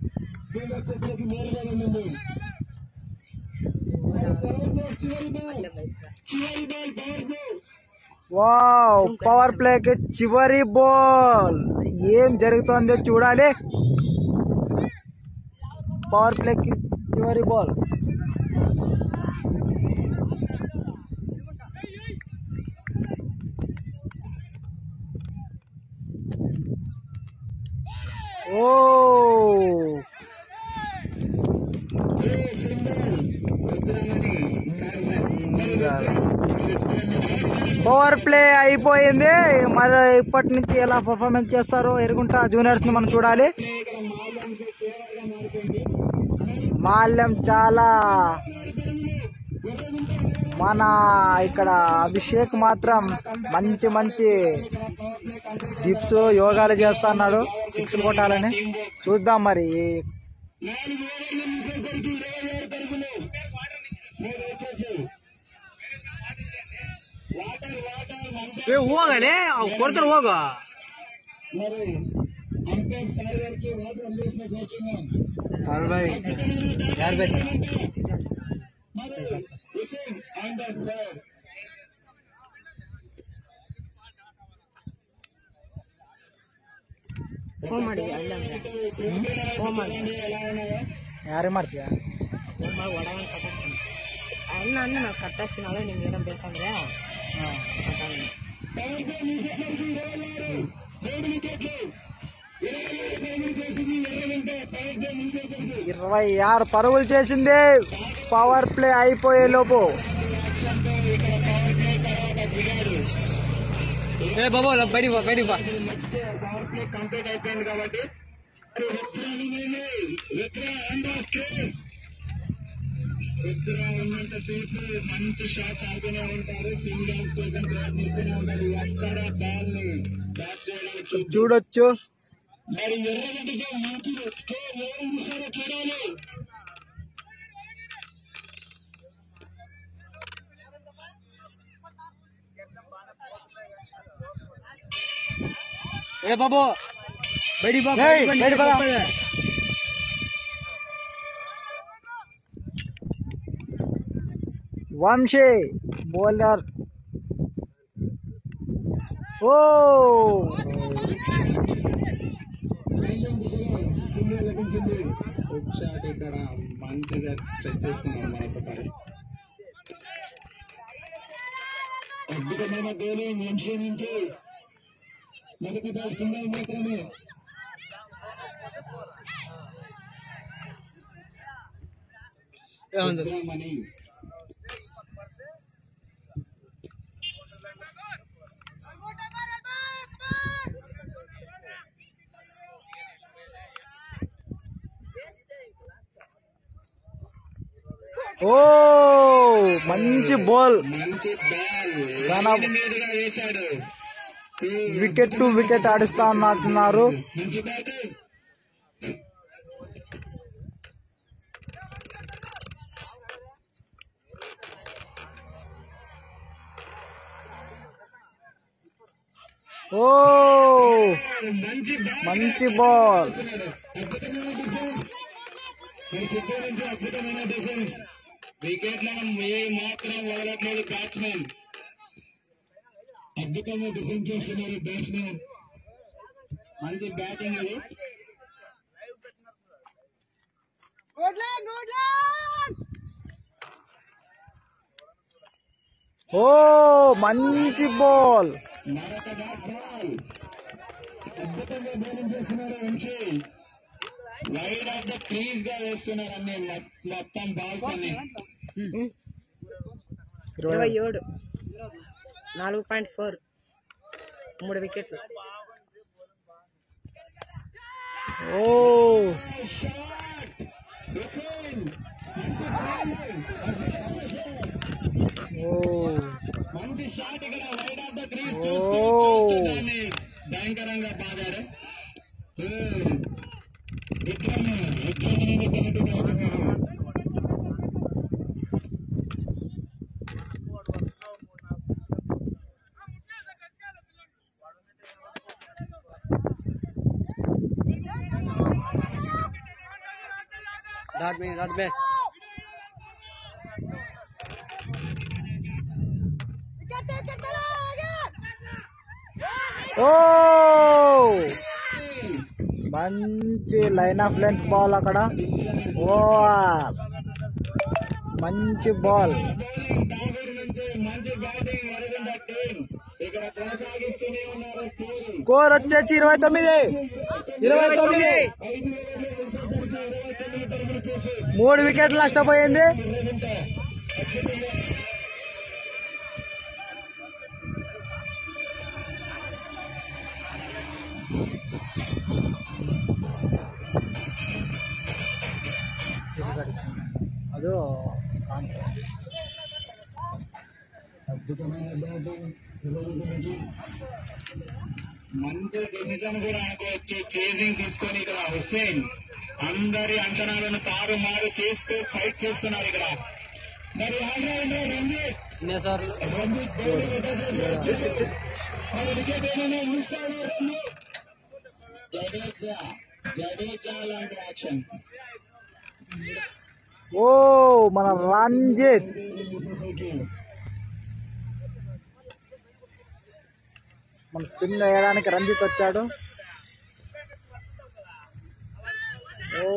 వావ్ పవర్ ప్లేకి చివరి బాల్ ఏం జరుగుతుందో చూడాలి. పవర్ ప్లేకి చివరి బాల్ ఓ పవర్ ప్లే అయిపోయింది. మరి ఇప్పటి నుంచి ఎలా పర్ఫార్మెన్స్ చేస్తారో ఎరుగుంటా జూనియర్స్ ని మనం చూడాలి. మాల్యం చాలా మన ఇక్కడ అభిషేక్ మాత్రం మంచి డిప్స్ యోగాలు చేస్తున్నాడు 6 కొట్టాలని. చూద్దాం మరి. ಹೋಗಲೇ ಕೊಡ್ತಾರೆ ಹೋಗ ಯಾರು ಬೇಕು ಫೋನ್ ಮಾಡಿ ಫೋನ್ ಮಾಡಿ ಯಾರೇ ಮಾಡ್ತೀಯ ಫೋನ್ ಮಾಡಿ ಒಡಗ ಕಟ್ಟಾಸ್ತೀನಿ ಅಣ್ಣ ಅಂದ್ರೆ ನಾವು ಕಟ್ಟಾಸ್ತೀನಿ ಅವೇ ನಿಮ್ಗೆ ಏನೋ ಬೇಕಂದ್ರೆ ಮಾತಾಡಿ. 26 పరుగులు చేసింది పవర్ ప్లే అయిపోయే లోపు. బాబు బయటికి బా కంప్లీట్ అయిపోయింది కాబట్టి ఉన్నంతసేపు మంచి షాట్స్ ఆడుతూనే ఉంటారు. సింగిల్స్ కోసం ప్రయత్నిస్తూనే ఉంటారు. ఎక్కడ బాల్ ని బ్యాట్ చేయడానికి చూడొచ్చు. మరి ఎర్రగడ్డతో మంచి స్కోర్ 7 నిమిషాలు చూడాలి. బాబు బయటికి బా Vamshi bowler. Oh hook shot ఇక్కడ మంచిగా స్ట్రెచ్ చేసుకున్నాడు మరొకసారి. అద్భుతమైన బౌలింగ్ వంశీ నుంచి మొదటి బాల్ సింగల్ మాత్రమే. మణి ఓ మంచి బాల్, మంచి బాల్ మీదుగా వేశాడు. వికెట్ టు వికెట్ ఆడిస్తా ఉన్నట్టున్నారు. మంచి బ్యాట్. ఓ మంచి బాల్. అద్భుతమైన డిఫెన్స్. చుట్టూ నుంచి అద్భుతమైన డిఫెన్స్. వికెట్లను ఏ మాత్రం వదలట్లేదు బ్యాట్స్మెన్. అద్భుతంగా డిఫెన్స్ చేస్తున్నారు బ్యాట్స్మెన్. మంచి బ్యాటింగ్ ఇది. ఓ మంచి బాల్. మరొక బాల్. అద్భుతంగా బౌలింగ్ చేస్తున్నారు Vamshi. Wide of the crease గా వేస్తున్నారు అన్ని మొత్తం బాల్స్ అన్ని. 27 4.4 3 వికెట్లు. ఓ మంచి షాట్ ఇక్కడ వైడ్ ఆఫ్ ద క్రీజ్ చూస్తూ దాన్ని భయంకరంగా బాగాడు. ఓ మంచి లైన్ ఆఫ్ లెంత్ బాల్ అక్కడ. ఓ మంచి బాల్. మంచి బ్యాటింగ్ అరవింద టీం ఇక్కడ కొనసాగిస్తూనే ఉన్నారు. స్కోర్ వచ్చేసి 29. 3 వికెట్లు నష్టపోయింది. అదో అద్భుతమైన బ్యాటింగ్. మంచి డెసిషన్ కూడా అనుకోవచ్చు. చేజింగ్ తీసుకొని ఇక్కడ హుస్సేన్ అందరి అంచనాలను తారుమారు చేస్తూ ఫైట్ చేస్తున్నారు ఇక్కడ. మరి ఆల్రౌండర్ రంజిత్ వికెట్ ఏమైనా ఊస్తాడు. జడేజా లాంటి యాక్షన్. ఓ మన రంజిత్. మన స్పిన్ వేయడానికి రంజిత్ వచ్చాడు. ఓ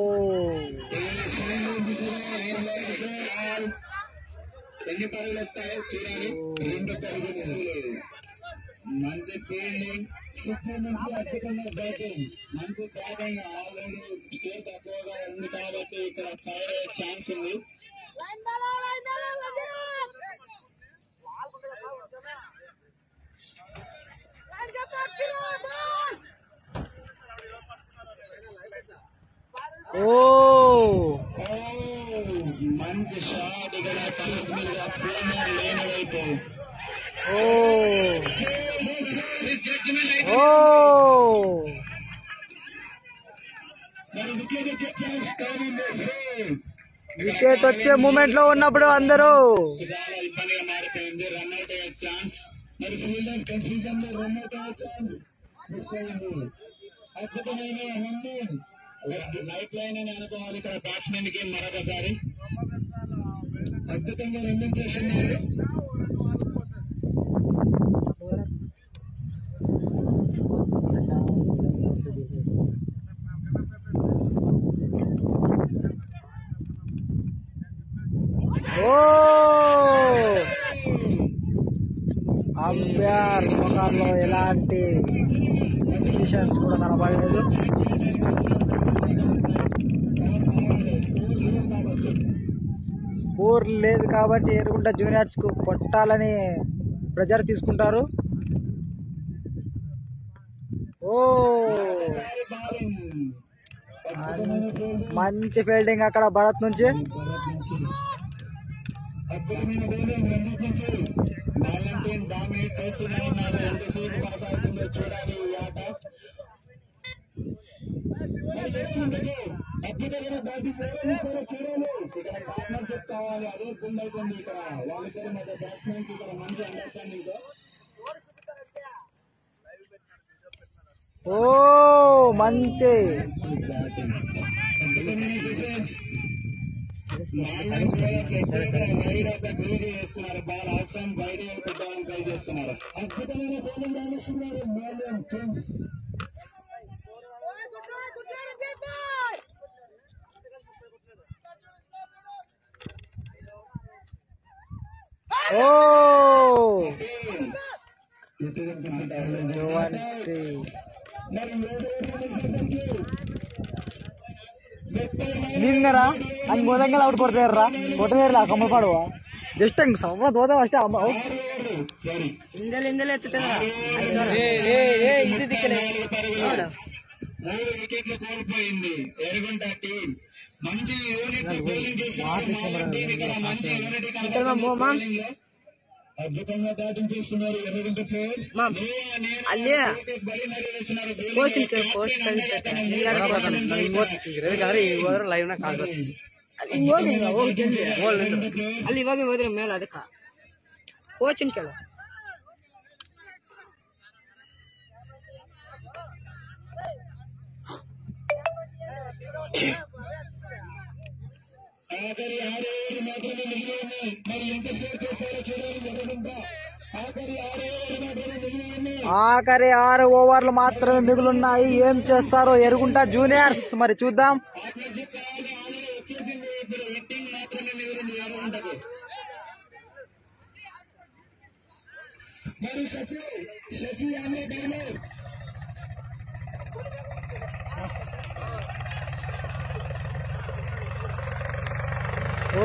ఎన్ని పరుగులు వస్తాయో చూడాలి. 2 పరుగులు. మంచి ఫీల్డింగ్. సూపర్ నుంచి అద్భుతంగా బ్యాటింగ్. మంచి బ్యాటింగ్. ఆల్రెడీ స్కోర్ తక్కువగా ఉంది కాబట్టి ఇక్కడ ఫైర్ అయ్యే ఛాన్స్ ఉంది. ఓ మంచి షాట్ ఇక్కడ ఛాన్స్ మీద ప్రీమియర్ లేని వైపు. ఓ ఓ మరి వికెట్ వచ్చే ఛాన్స్ కానుంది. వికెట్ వచ్చే మూమెంట్ లో ఉన్నప్పుడు అందరూ చాలా ఇబ్బందిగా మారిపోయింది. రన్అట్ అయ్యే ఛాన్స్. మరి ఫీల్డర్ కన్ఫ్యూజన్ లో రన్అట్ అయ్యే ఛాన్స్ మిస్ అయింది. అద్భుతమైన రన్నింగ్. లైఫ్ లైన్ అని అనుకోవాలి ఇక్కడ బ్యాట్స్మెన్ కి. మరొకసారి అద్భుతంగా రన్నింగ్ చేస్తున్నారు. ఎలాంటి డిసిషన్స్ కూడా కనబడలేదు. స్కోర్ లేదు కాబట్టి ఎరుగుంట జూనియర్స్ కు కొట్టాలని ప్రెజర్ తీసుకుంటారు. ఓ మంచి ఫీల్డింగ్ అక్కడ భరత్ నుంచి. అద్భుతమైన బౌలింగ్ రంజిత్ నుంచి. వాలంటీన్ డామినేట్ చేస్తూనే ఉన్నారు. ఎంతసేపు కొనసాగుతుందో చూడాలి ఈ ఆట. అద్భుతమైన బ్యాటింగ్ ఎవరు చూడాలి. ఇక్కడ పార్ట్నర్షిప్ కావాలి. అదే బిల్డ్ అవుతుంది ఇక్కడ వాళ్ళిద్దరి మధ్య బ్యాట్స్మెన్స్. ఇక్కడ మంచి అండర్స్టాండింగ్ తో. ఓ మంచి అద్భుతమైన defence. Wide of the crease చేస్తున్నారు. బాల్ అవుట్ సైడ్ వైడ్ పెట్టాలని ట్రై చేస్తున్నారు. అద్భుతమైన బౌలింగ్ రాణిస్తున్నారు మాల్యం కింగ్స్. ఓ నిన్నరా అని గోదంగా అవుట్ కొడతారా కొట్టదేరా కమ్మలు పాడువా జస్ట్ ఇంక సంవత్సరం తోదా ఫస్ట్ ఇందలు ఎత్తుతుందా ఇది దిక్కలే 3 వికెట్లు కోల్పోయింది ఎరుగుంట టీం. మంచి యూనిట్ బౌలింగ్ చేస్తున్నారు. మంచి యూనిట్ అద్భుతంగా బ్యాటింగ్ చేస్తున్నారు ఎరుగుంట ప్లేయర్స్. ಲೈವ್ ಕಾಲ್ ಅಲ್ಲಿ ಇವಾಗ ಹೋದ್ರೆ ಮೇಲೆ ಅದಕ್ಕ ಕೋಚಿನ ಕೆಲ ఆఖరి 6 ఓవర్లు మాత్రమే మిగిలి ఉన్నాయి. మరి ఎంత స్కోర్ చేస్తారో చూడాలి ఎరుగుంట. ఆఖరి 6 ఓవర్లు మాత్రమే మిగులున్నాయి. ఏం చేస్తారో ఎరుగుంట జూనియర్స్ మరి చూద్దాం. ఓ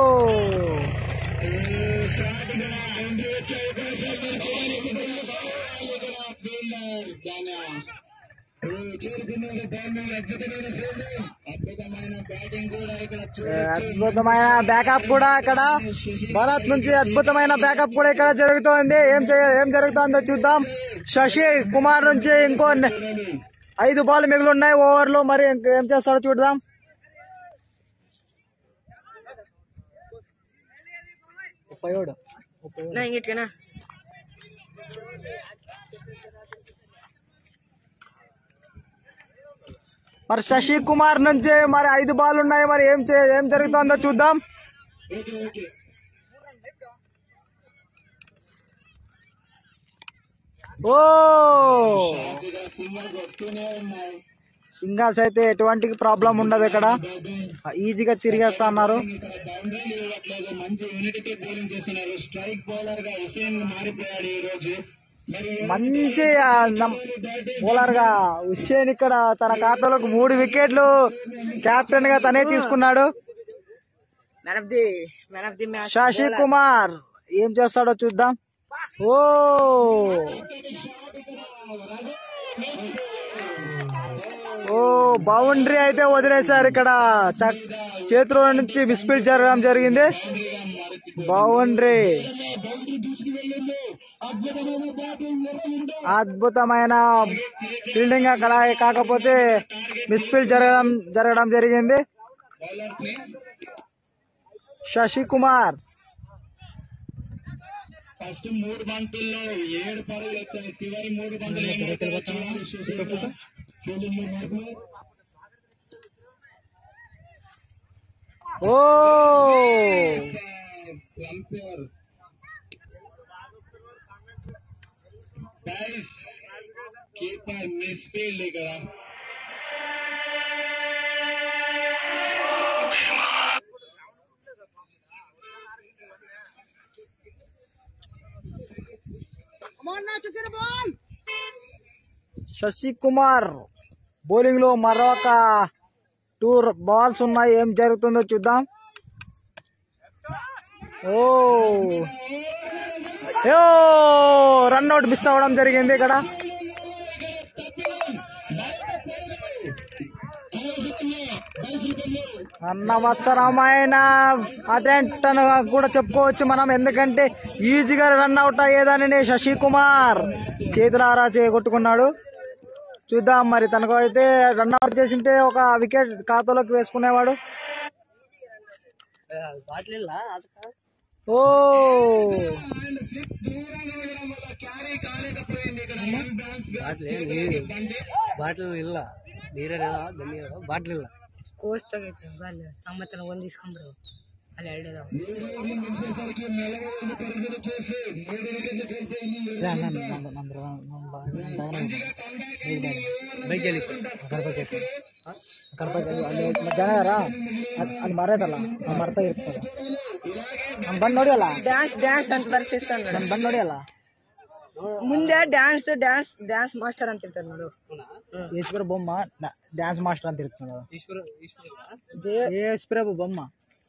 అద్భుతమైన బ్యాకప్ కూడా ఇక్కడ భారత్ నుంచి అద్భుతమైన బ్యాకప్ కూడా ఇక్కడ జరుగుతోంది. ఏం జరుగుతుందో చూద్దాం. శశి కుమార్ నుంచి ఇంకో 5 బాల్ మిగిలిన్నాయి ఓవర్లు. మరి ఏం చేస్తారో చూద్దాం. మరి శశి కుమార్ నుంచి మరి 5 బాల్ ఉన్నాయి. మరి ఏం జరుగుతుందో చూద్దాం. ఓ సింగల్స్ అయితే ఎటువంటి ప్రాబ్లం ఉండదు. ఇక్కడ ఈజీగా తిరిగేస్తా అన్నారు. మంచి యూనిటీ బౌలింగ్ చేస్తున్నారు. స్ట్రైక్ బౌలర్ గా హుసేన్ మారిపోయాడు ఈ రోజు. మంచి బౌలర్ గా హుస్సేన్ ఇక్కడ తన ఖాతాలోకి 3 వికెట్లు కెప్టెన్ గా తనే తీసుకున్నాడు. శశి కుమార్ ఏం చేస్తాడో చూద్దాం. ఓ బౌండరీ అయితే వదిలేశారు. ఇక్కడ చేతిలో నుంచి మిస్ఫీల్డ్ జరగడం జరిగింది. బౌండరీ అద్భుతమైన ఫీల్డింగ్ అక్కడ కాకపోతే మిస్ఫీల్డ్ జరగడం జరిగింది. శశి కుమార్ ఫస్ట్ 3 బంతుల్లో 7 పరుగులు వచ్చాయి. చివరి 3 బంతులు ఓ కీపర్ మిస్ ఫీల్డ్ ఇక్కడ. శశి కుమార్ బౌలింగ్ లో మరొక 2 బాల్స్ ఉన్నాయి. ఏం జరుగుతుందో చూద్దాం. ఓ రన్అట్ మిస్ అవ్వడం జరిగింది ఇక్కడ. అనవసరమైన అటెంప్ట్ అని కూడా చెప్పుకోవచ్చు మనం, ఎందుకంటే ఈజీగా రన్అట్ అయ్యేదాన్ని శశి కుమార్ చేతులారా చేయగొట్టుకున్నాడు. చూద్దాం మరి తనకు అయితే రన్అట్ చేసింటే ఒక వికెట్ ఖాతాలోకి వేసుకునేవాడు. ఓ ಬಾಟ್ಲ್ ಇಲ್ಲ, ನೀರೇ ಬಾಟ್ಲ್ ಇಲ್ಲ. ಕೋಚ್ ತಗೈತೆ ಬಾಲ್ ತಮ್ಮತನ ಒಂದ್ ಇಸ್ಕೊಂಡ್ರು ಅಲ್ಲಿ ಎರಡೇದಾವ. ಜನ ಅಲ್ಲಿ ಮರದಲ್ಲ ಮರ್ತಾ ಇರ್ತದ. ನಮ್ ಬಂದ್ ನೋಡಿಯಲ್ಲ ಡ್ಯಾನ್ಸ್ ಅಂತ ಬರ್ಸಿಸ್ತಾನ ನಮ್ ಬಂದ್ ನೋಡಿಯಲ್ಲ ಮುಂದೆ ಡ್ಯಾನ್ಸ್ ಮಾಸ್ಟರ್ ಅಂತ ಇರ್ತಾರ ನೋಡು. ಈಶ್ವರ ಬೊಮ್ಮ ಡ್ಯಾನ್ಸ್ ಮಾಸ್ಟರ್ ಅಂತ ಇರ್ತಾನ. ಈಶ್ವರ ಬೊಮ್ಮ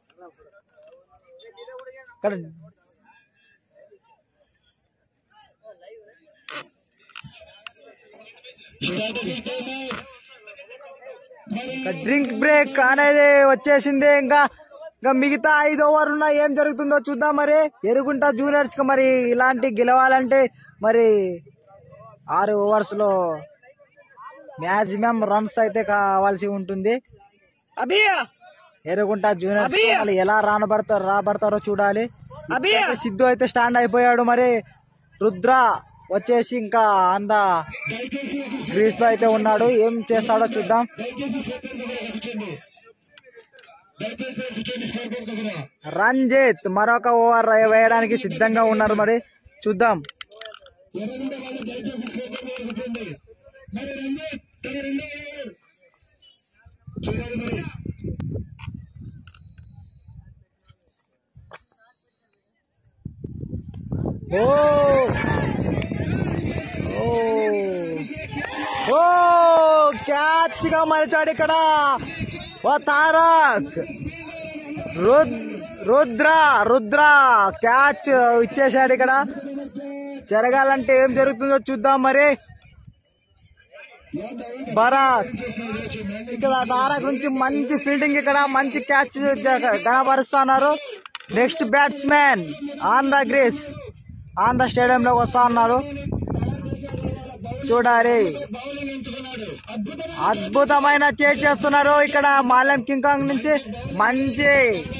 డ్రింక్ బ్రేక్ అనేది వచ్చేసింది. ఇంకా మిగతా 5 ఓవర్లు ఉన్నాయి. ఏం జరుగుతుందో చూద్దాం. మరి ఎరుగుంట జూనియర్స్ కి మరి ఇలాంటి గెలవాలంటే మరి 6 ఓవర్స్ లో మ్యాక్సిమం రన్స్ అయితే కావాల్సి ఉంటుంది. ఎరుగుంట జూనియర్స్ వాళ్ళు ఎలా రాబడతారో చూడాలి. సిద్ధు అయితే స్టాండ్ అయిపోయాడు. మరి రుద్ర వచ్చేసి ఇంకా అంద గ్రీస్ లో అయితే ఉన్నాడు. ఏం చేస్తాడో చూద్దాం. రంజిత్ మరొక ఓవర్ వేయడానికి సిద్ధంగా ఉన్నారు. మరి చూద్దాం. ఓ క్యాచ్ గా మలిచాడు ఇక్కడ ఓ తారక్. రుద్ర క్యాచ్ ఇచ్చేసాడు. ఇక్కడ జరగాలంటే ఏం జరుగుతుందో చూద్దాం. మరి భరత్ ఇక్కడ తారక్ నుంచి మంచి ఫీల్డింగ్, ఇక్కడ మంచి క్యాచ్ కనబరుస్తున్నారు. Next batsmen on the crease on the stadium లోకి వస్తా ఉన్నాడు. చూడాలి, అద్భుతమైన చేజ్ చేస్తున్నారు ఇక్కడ మాలెం కింగ్ కాంగ్ నుంచి. మంచి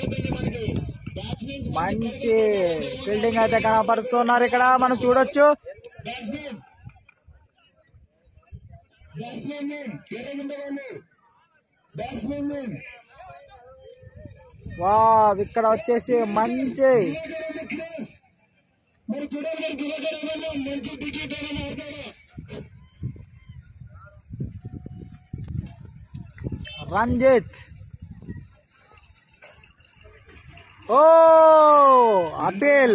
ఫీల్డింగ్ అయితే కనపరుస్తున్నారు ఇక్కడ మనం చూడొచ్చు. వావ్ ఇక్కడ వచ్చేసి మంచి రంజిత్. ఓ అబిల్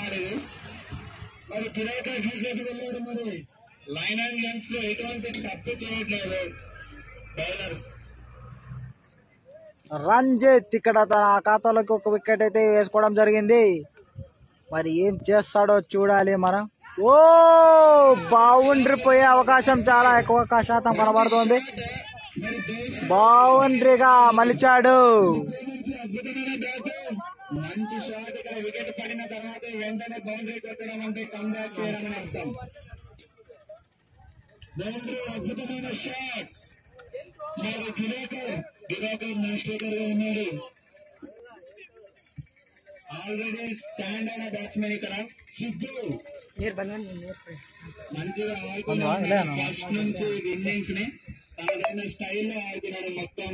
లైన్ అండ్ లెన్స్ లో ఎటువంటి తప్పు చేయట్లేదు బౌలర్స్. రంజిత్ ఇక్కడ తన ఖాతాలోకి ఒక వికెట్ అయితే వేసుకోవడం జరిగింది. మరి ఏం చేస్తాడో చూడాలి మనం. ఓ బౌండరీ పోయే అవకాశం చాలా ఎక్కువ శాతం కనబడుతోంది. బౌండరీగా మలిచాడు. మంచి షాట్. ఇక్కడ వికెట్ పడిన తర్వాత వెంటనే బౌండరీ కొట్టడం అంటే కంబ్యాక్ చేయడం అని అర్థం. బౌండరీ అద్భుతమైన షాట్. మరి దివాకర్ మాస్టర్ గా ఉన్నాడు. ఆల్రెడీ స్టాండ్ అయిన బ్యాట్స్మెన్ ఇక్కడ సిద్ధు మంచిగా ఆడుకున్నాడు. ఫస్ట్ నుంచి ఇన్నింగ్స్ ని తనదైన స్టైల్లో ఆడుతున్నాడు మొత్తం.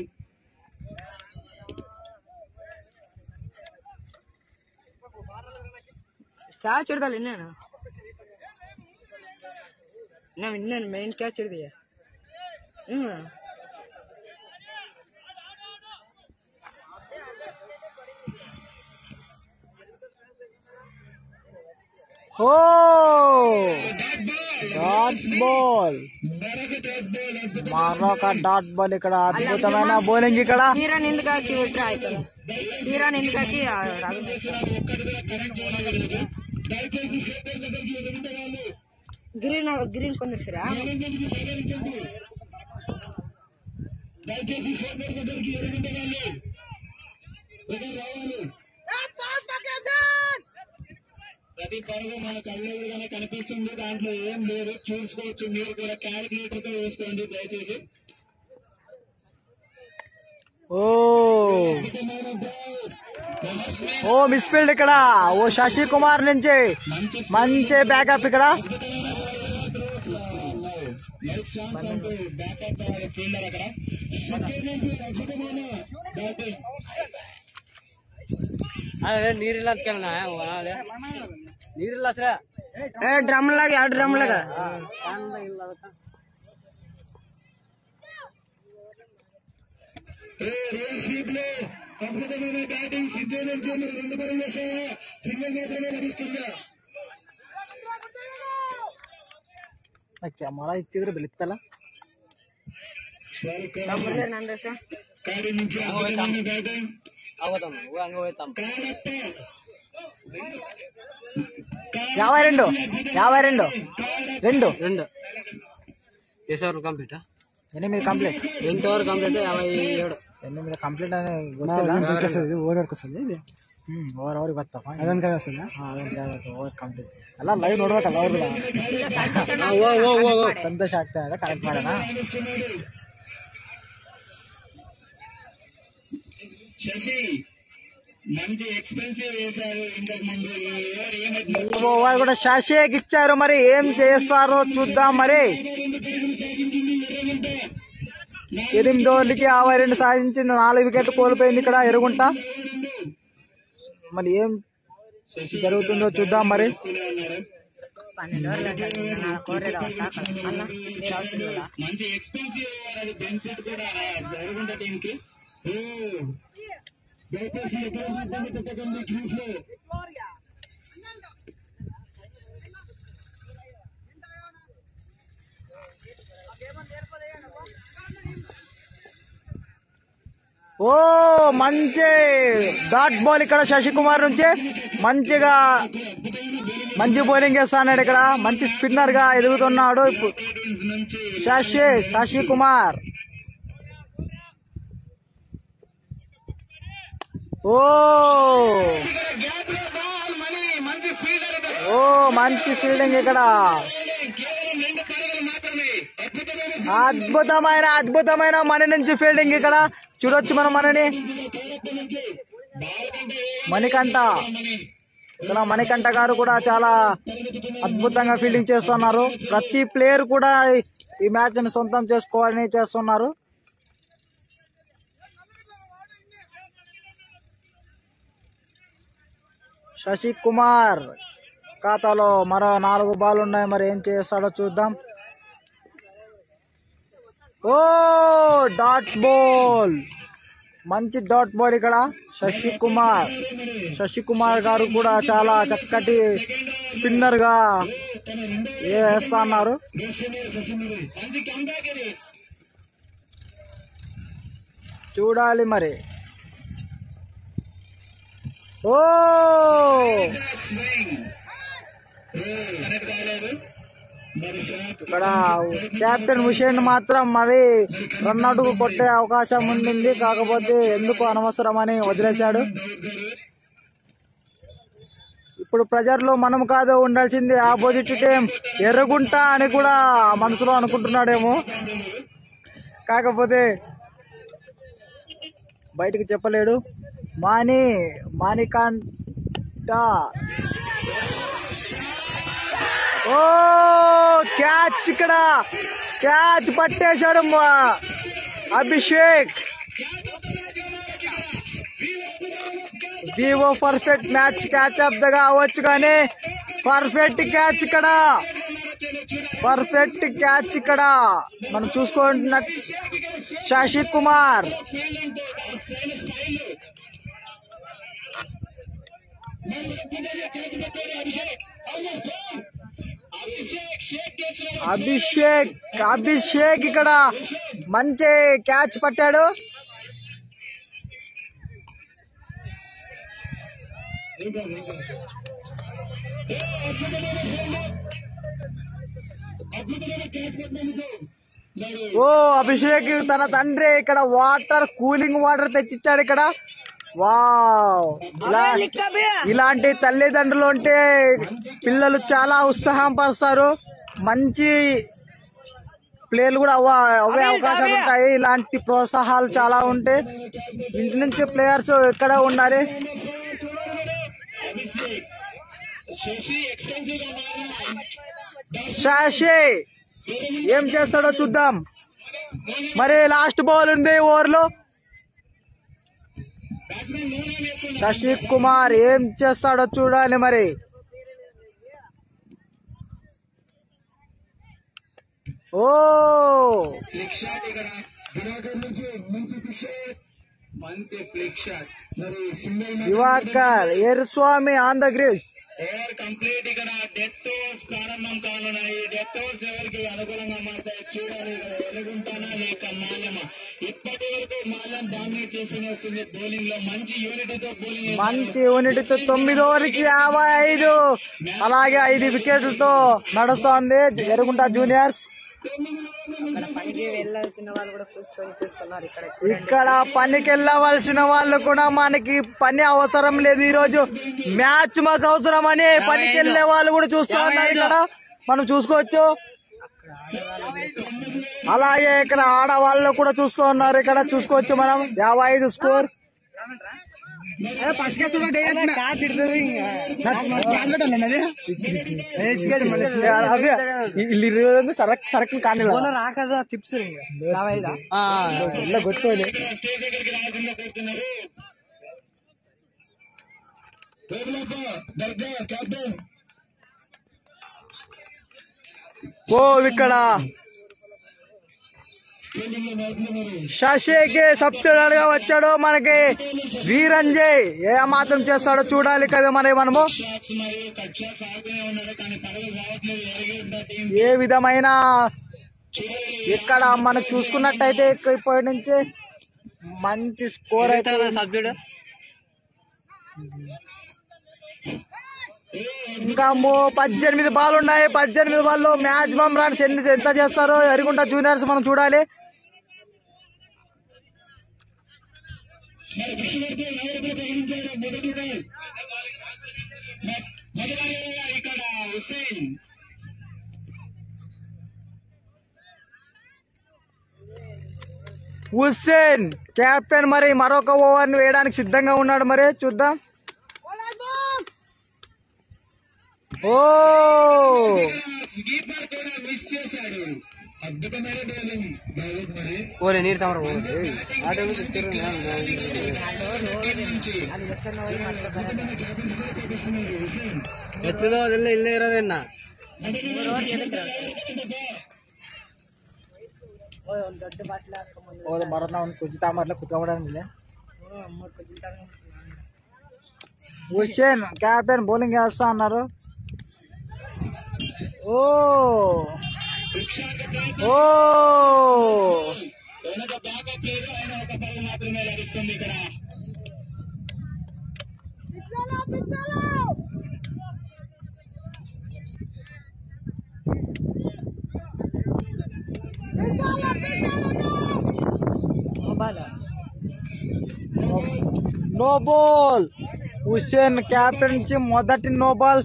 ಕ್ಯಾಚ್ ಹಿಡ್ದಲ್ಲ ಇನ್ನೇನು ನಾವು ಇನ್ನೇನು ಮೈನ್ ಕ್ಯಾಚ್ ಹಿಡ್ದೀಯ. ఓ డాట్ బాల్ మరొక డాట్ బాల్ ఇక్కడ అద్భుతమైన బౌలింగ్ ఇక్కడ కిరణ్ ఎందుకాకి విడ్రా అవుతారు కిరణ్ ఎందుకాకి గ్రీన్ గ్రీన్ కొందరురా ప్రతి పరుగు మన కళ్ళెదురుగానే కనిపిస్తుంది. దాంట్లో ఏం లేదు, చూసుకోవచ్చు. మీరు కూడా క్యాలిక్యులేటర్ తో వేసుకోండి దయచేసి. ఓ మిస్ ఫీల్డ్ ఇక్కడ. ఓ శశి కుమార్ నుంచి మంచి బ్యాకప్ ఇక్కడ. ఫీల్డర్ అక్కడ ನೀರಿಲ್ಲ ಅಂತ ಕೇಳ ನೀರಿಲ್ಲ ಸರ డ్రమ్ లాగా ఆ డ్రమ్ లాగా అద్భుతమైన బ్యాటింగ్ సిద్ధు నుంచి 2 పరుగుల సింగిల్ మాత్రమే లభిస్తుందా? ಕ್ಯಾಮರಾ ಇತ್ತಿದ್ರೆ ಬೆಳಿತಲ್ಲ కాడి నుంచి అద్భుతమైన బ్యాటింగ్ ಹಂಗ ಹೋಯ್ತಾಂ యాభై రెండు ఎసవర్ complete 8 complete 8 over complete 57 8 complete అని ಗೊತ್ತಿಲ್ಲ ಓವರ್ ವಸ್ತದೆ ಇದು ಓವರ್ ಬರ್ತಾವ ಅದೊಂದು ಕೈ ವಸ್ತದೆ ಓವರ್ ಕಂಪ್ಲೀಟ್ ಎಲ್ಲ ಲೈವ್ ನೋಡ್ಬೇಕಲ್ಲ ಅವ್ರು ಸಂತೋಷ ಆಗ್ತಾ ಇದೆ ಕರೆಕ್ಟ್ ಮಾಡೋಣ. శశి మంచి ఎక్స్పెన్సివ్ వేశారు ఇంతకు ముందు. ఓవర్ కూడా శశికి ఇచ్చారు, మరి ఏం చేస్తారో చూద్దాం. మరి 8 ఓవర్లకి 52 సాధించింది, 4 వికెట్లు కోల్పోయింది ఇక్కడ ఎరుగుంట. మరి ఏం జరుగుతుందో చూద్దాం. మరి 12 మంచి ఎక్స్పెన్సివ్ అది బెనిఫిట్ కూడా ఎరుగుంట టీమ్ కి. దయచేసి పెట్టకండి క్రీజ్ లో. ఓ మంచి డాట్ బాల్ ఇక్కడ శశి కుమార్ నుంచి. మంచి బౌలింగ్ చేస్తున్నాడు ఇక్కడ. మంచి స్పిన్నర్ గా ఎదుగుతున్నాడు ఇప్పుడు శశి కుమార్. ఓ మంచి ఫీల్డింగ్ ఇక్కడ. అద్భుతమైన మణి నుంచి ఫీల్డింగ్ ఇక్కడ. చూడొచ్చు మనం మనని మణికంఠ ఇక్కడ. మణికంఠ గారు కూడా చాలా అద్భుతంగా ఫీల్డింగ్ చేస్తున్నారు. ప్రతి ప్లేయర్ కూడా ఈ మ్యాచ్ ని సొంతం చేసుకోవాలని చేస్తున్నారు. శశి కుమార్ ఖాతాలో మరో 4 బాల్ ఉన్నాయి, మరి ఏం చేస్తాడో చూద్దాం. ఓ డాట్ బాల్, మంచి డాట్ బాల్ ఇక్కడ శశి కుమార్ గారు కూడా చాలా చక్కటి స్పిన్నర్ గా వేస్తున్నారు. చూడాలి మరి. ఓ ఇక్కడ కెప్టెన్ హుషేన్ మాత్రం మరి రన్అట్ కు కొట్టే అవకాశం ఉండింది, కాకపోతే ఎందుకు అనవసరమని వదిలేశాడు. ఇప్పుడు ప్రెజర్ లో మనం కాదు ఉండాల్సింది ఆపోజిట్ టీం ఎర్రగుంట అని కూడా మనసులో అనుకుంటున్నాడేమో, కాకపోతే బయటికి చెప్పలేడు. మాణికంఠ ఓ క్యాచ్ ఇక్కడ. క్యాచ్ పట్టేశాడు అభిషేక్. వివో పర్ఫెక్ట్ మ్యాచ్ క్యాచ్ ఆఫ్ గా అవ్వచ్చు, కానీ పర్ఫెక్ట్ క్యాచ్ ఇక్కడ మనం చూసుకుంటున్న శశి కుమార్. అభిషేక్ ఇక్కడ మంచి క్యాచ్ పట్టాడు. ఓ అభిషేక్ తన తండ్రి ఇక్కడ కూలింగ్ వాటర్ తెచ్చిచ్చాడు ఇక్కడ. వావ్, ఇలాంటి తల్లిదండ్రులు ఉంటే పిల్లలు చాలా ఉత్సాహం పరుస్తారు. మంచి ప్లేయర్లు కూడా అవే అవకాశాలు ఉంటాయి. ఇలాంటి ప్రోత్సాహాలు చాలా ఉంటాయి. ఇంటి నుంచి ప్లేయర్స్ ఎక్కడ ఉండాలి. శశి ఏం చేస్తాడో చూద్దాం. మరి లాస్ట్ బాల్ ఉంది ఓవర్లో. శశి కుమార్ ఏం చేస్తాడో చూడాలి. మరి ఓ దివాకర్ ఎర్స్వామి ఆన్ ద గ్రీస్. కంప్లీట్ ఇక్కడ డెత్ ఓవర్స్ ప్రారంభం కానున్నాయి. డెత్ ఓవర్స్ ఎవరికి అనుకూలంగా మారుతాయి చూడాలి. ఎలుగుంటానా లేక మాల్యమా. ఇప్పటి వరకు మాల్యం డామినేట్ చేసి వస్తుంది బౌలింగ్ లో. మంచి యూనిటీతో 9 ఓవర్లకి 55, అలాగే 5 వికెట్లతో నడుస్తోంది ఎరుగుంట జూనియర్స్. పనికి వెళ్ళాల్సిన వాళ్ళు కూడా కూర్చొని చూస్తున్నారు. ఇక్కడ పనికి వెళ్ళవలసిన వాళ్ళు కూడా మనకి పని అవసరం లేదు. ఈ రోజు మ్యాచ్ మాకు అవసరం అని పనికి వెళ్ళే వాళ్ళు కూడా చూస్తూ ఉన్నారు. ఇక్కడ మనం చూసుకోవచ్చు. అలాగే ఇక్కడ ఆడవాళ్ళు కూడా చూస్తూ ఉన్నారు. ఇక్కడ చూసుకోవచ్చు మనం 55 స్కోర్. సరకులు కానీ రాకదు టిప్స్ కొట్టుకోలే. ఓ ఇక్కడ శశికి సబ్సిడర్ గా వచ్చాడు. మనకి వీరంజయ్ ఏ మాత్రం చేస్తాడో చూడాలి కదా. మనము ఏ విధమైన ఇక్కడ మనం చూసుకున్నట్టయితే ఇప్పటి నుంచి మంచి స్కోర్ అయితే ఇంకా 18 బాల్ ఉన్నాయి. 18 బాల్లో మాక్సిమం రన్స్ ఎంత చేస్తారో ఎరుగుంట జూనియర్స్ మనం చూడాలి. హుస్సేన్ కెప్టెన్ మరి మరొక ఓవర్ ని వేయడానికి సిద్ధంగా ఉన్నాడు. మరి చూద్దాం. ఓ నీరు తమరు ಎತ್ತದೋ ಅದೆಲ್ಲ ಇಲ್ಲೇ ಇರೋದೇನ ಮರನ ಒಂದು ಕುಜಿತಾ ಮರ್ಲ ಕುತ್ಕೊಂಡ್ಬಿಡ. హుస్సేన్ కెప్టెన్ బౌలింగ్ వేస్తా అన్నారు. Oh oh no ball. Hussain captain నుంచి మొదటి నో బాల్.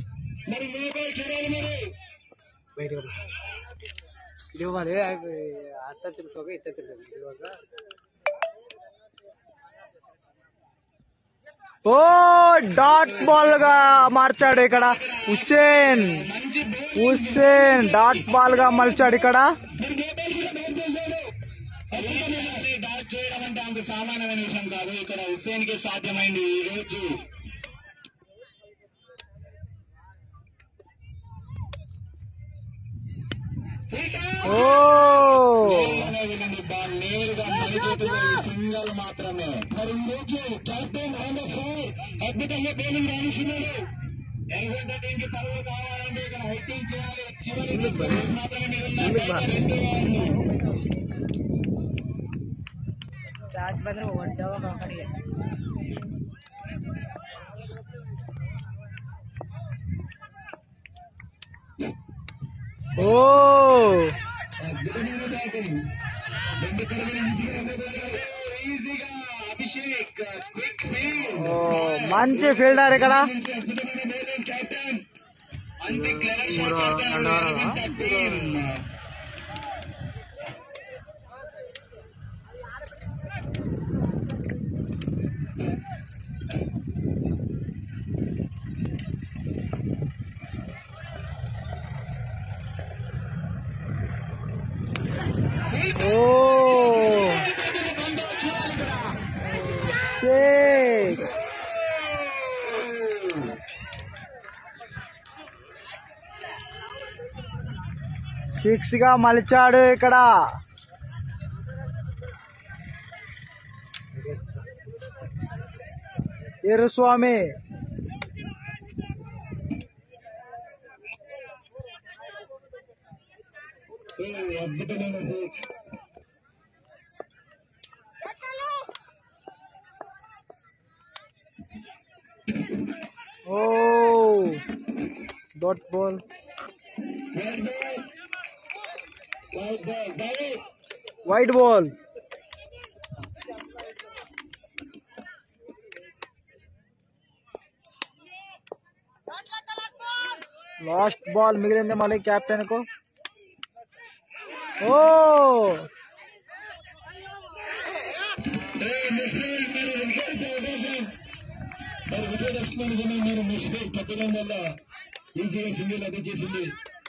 ಅತ್ತ ತಿರ್ಸೋಗ ಇತ್ತ ತಿರ್ಸೋಗ ಇವಾಗ ఓ డాట్ బాల్ గా మార్చాడు ఇక్కడ హుస్సేన్. డాట్ బాల్ గా మలిచాడు ఇక్కడ. డాట్ చేయడం అంటే అంత సామాన్యమైన విషయం కాదు. ఇక్కడ హుస్సేన్ కి సాధ్యమైంది ఈ రోజు. నేరుగా సింగల్ మాత్రమే. మరి ఈ రోజు కెప్టెన్ అద్భుతంగా బౌలింగ్ రాణిస్తున్నాడు. ఎందుకంటే దీనికి పరువు కావాలంటే ఇక్కడ హైకింగ్ చేయాలి. చివరి మాత్రమే మిగులున్నారు. క్యాచ్ బదులు వడ్డావా కాకడిగా ఓ అద్భుతమైన బ్యాటింగ్. 2 పరుగుల ఈజీగా అభిషేక్ క్విక్ ఫీల్డ్. మంచి ఫీల్డర్ ఇక్కడ. అద్భుతమైన బౌలింగ్ కెప్టెన్ మంచి క్లియర్ షాట్ కెప్టెన్. ఓ షేక్ 6 గా మలిచాడు ఇక్కడ. ఏరుస్వామి అద్భుతమైన six. Oh dot ball. Wide ball. Last ball మిగిలింది మళ్ళీ కెప్టెన్ కు. ఓ మరి విజయదశమి మీరు ముస్లిం పట్టడం వల్ల ఈజీగా సింగిల్ అది చేసింది.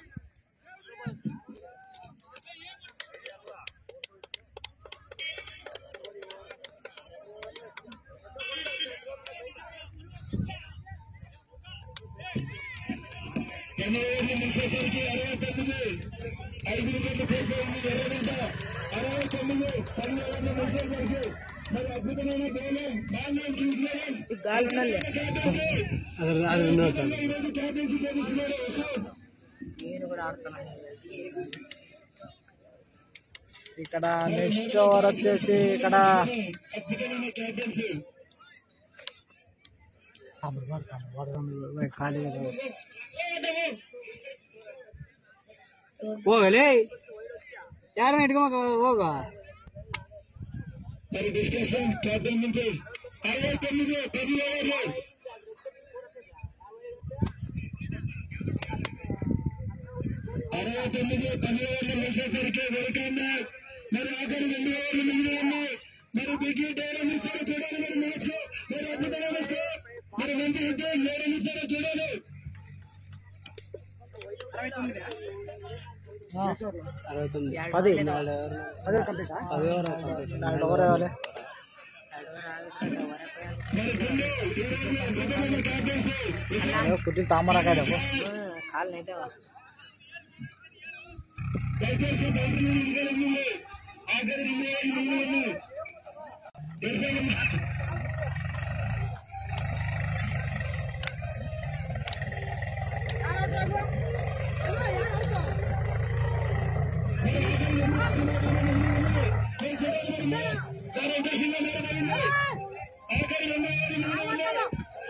ముసేసరికి 69 5 వికెట్లు కోల్పోయింది. 69 10 ముసేసరికి మరి అద్భుతమైన బౌలింగ్. మాల్యం కింగ్స్ లెవెన్ ఈ గాలి ఉన్నది ఈరోజు క్యాప్టెన్సీ చేస్తున్నాడు అశోక్. నేను కూడా ఆడుతున్నాను. ఇక్కడ నెక్స్ట్ ఓవర్ వచ్చేసి ఇక్కడ అద్భుతమైన క్యాప్టెన్సీ. ఖాళీ ಹೋಗಲೇ ಯಾರ ಇಟ್ಕೊಂಬ ಹೋಗ మరి డిస్కషన్ క్యాప్టెన్ నుంచి 69 10 ఓవర్లు. 69 10 ఓవర్లు వేసేసరికి వెనుకన్నా మరి ఆఖరి 2 ఓవర్లు మిగిలి ఉన్నాయి. మరి బిగ్ హిట్ ఎవరు ఇస్తారో చూడాలి. మరి మ్యాచ్ లో మరి అద్భుతమైన స్కోర్. మరి మంచి హిట్ ఎవరు ఇస్తారో చూడాలి. 10 కంప్లీట్. 10 ఓవర్ వేయాలి. కుట్టి తామరకాయ కాళ్ళు అయితే దయచేసి బౌలర్లు ఇంకెళ్ళండి. ఆఖరి 2 ఓవర్లు మిగిలి ఉన్నాయి. చాలా ఉద్దేశంగా నిలబడింది. ఆఖరి 2 ఓవర్లు మిగిలి ఉన్నాయి.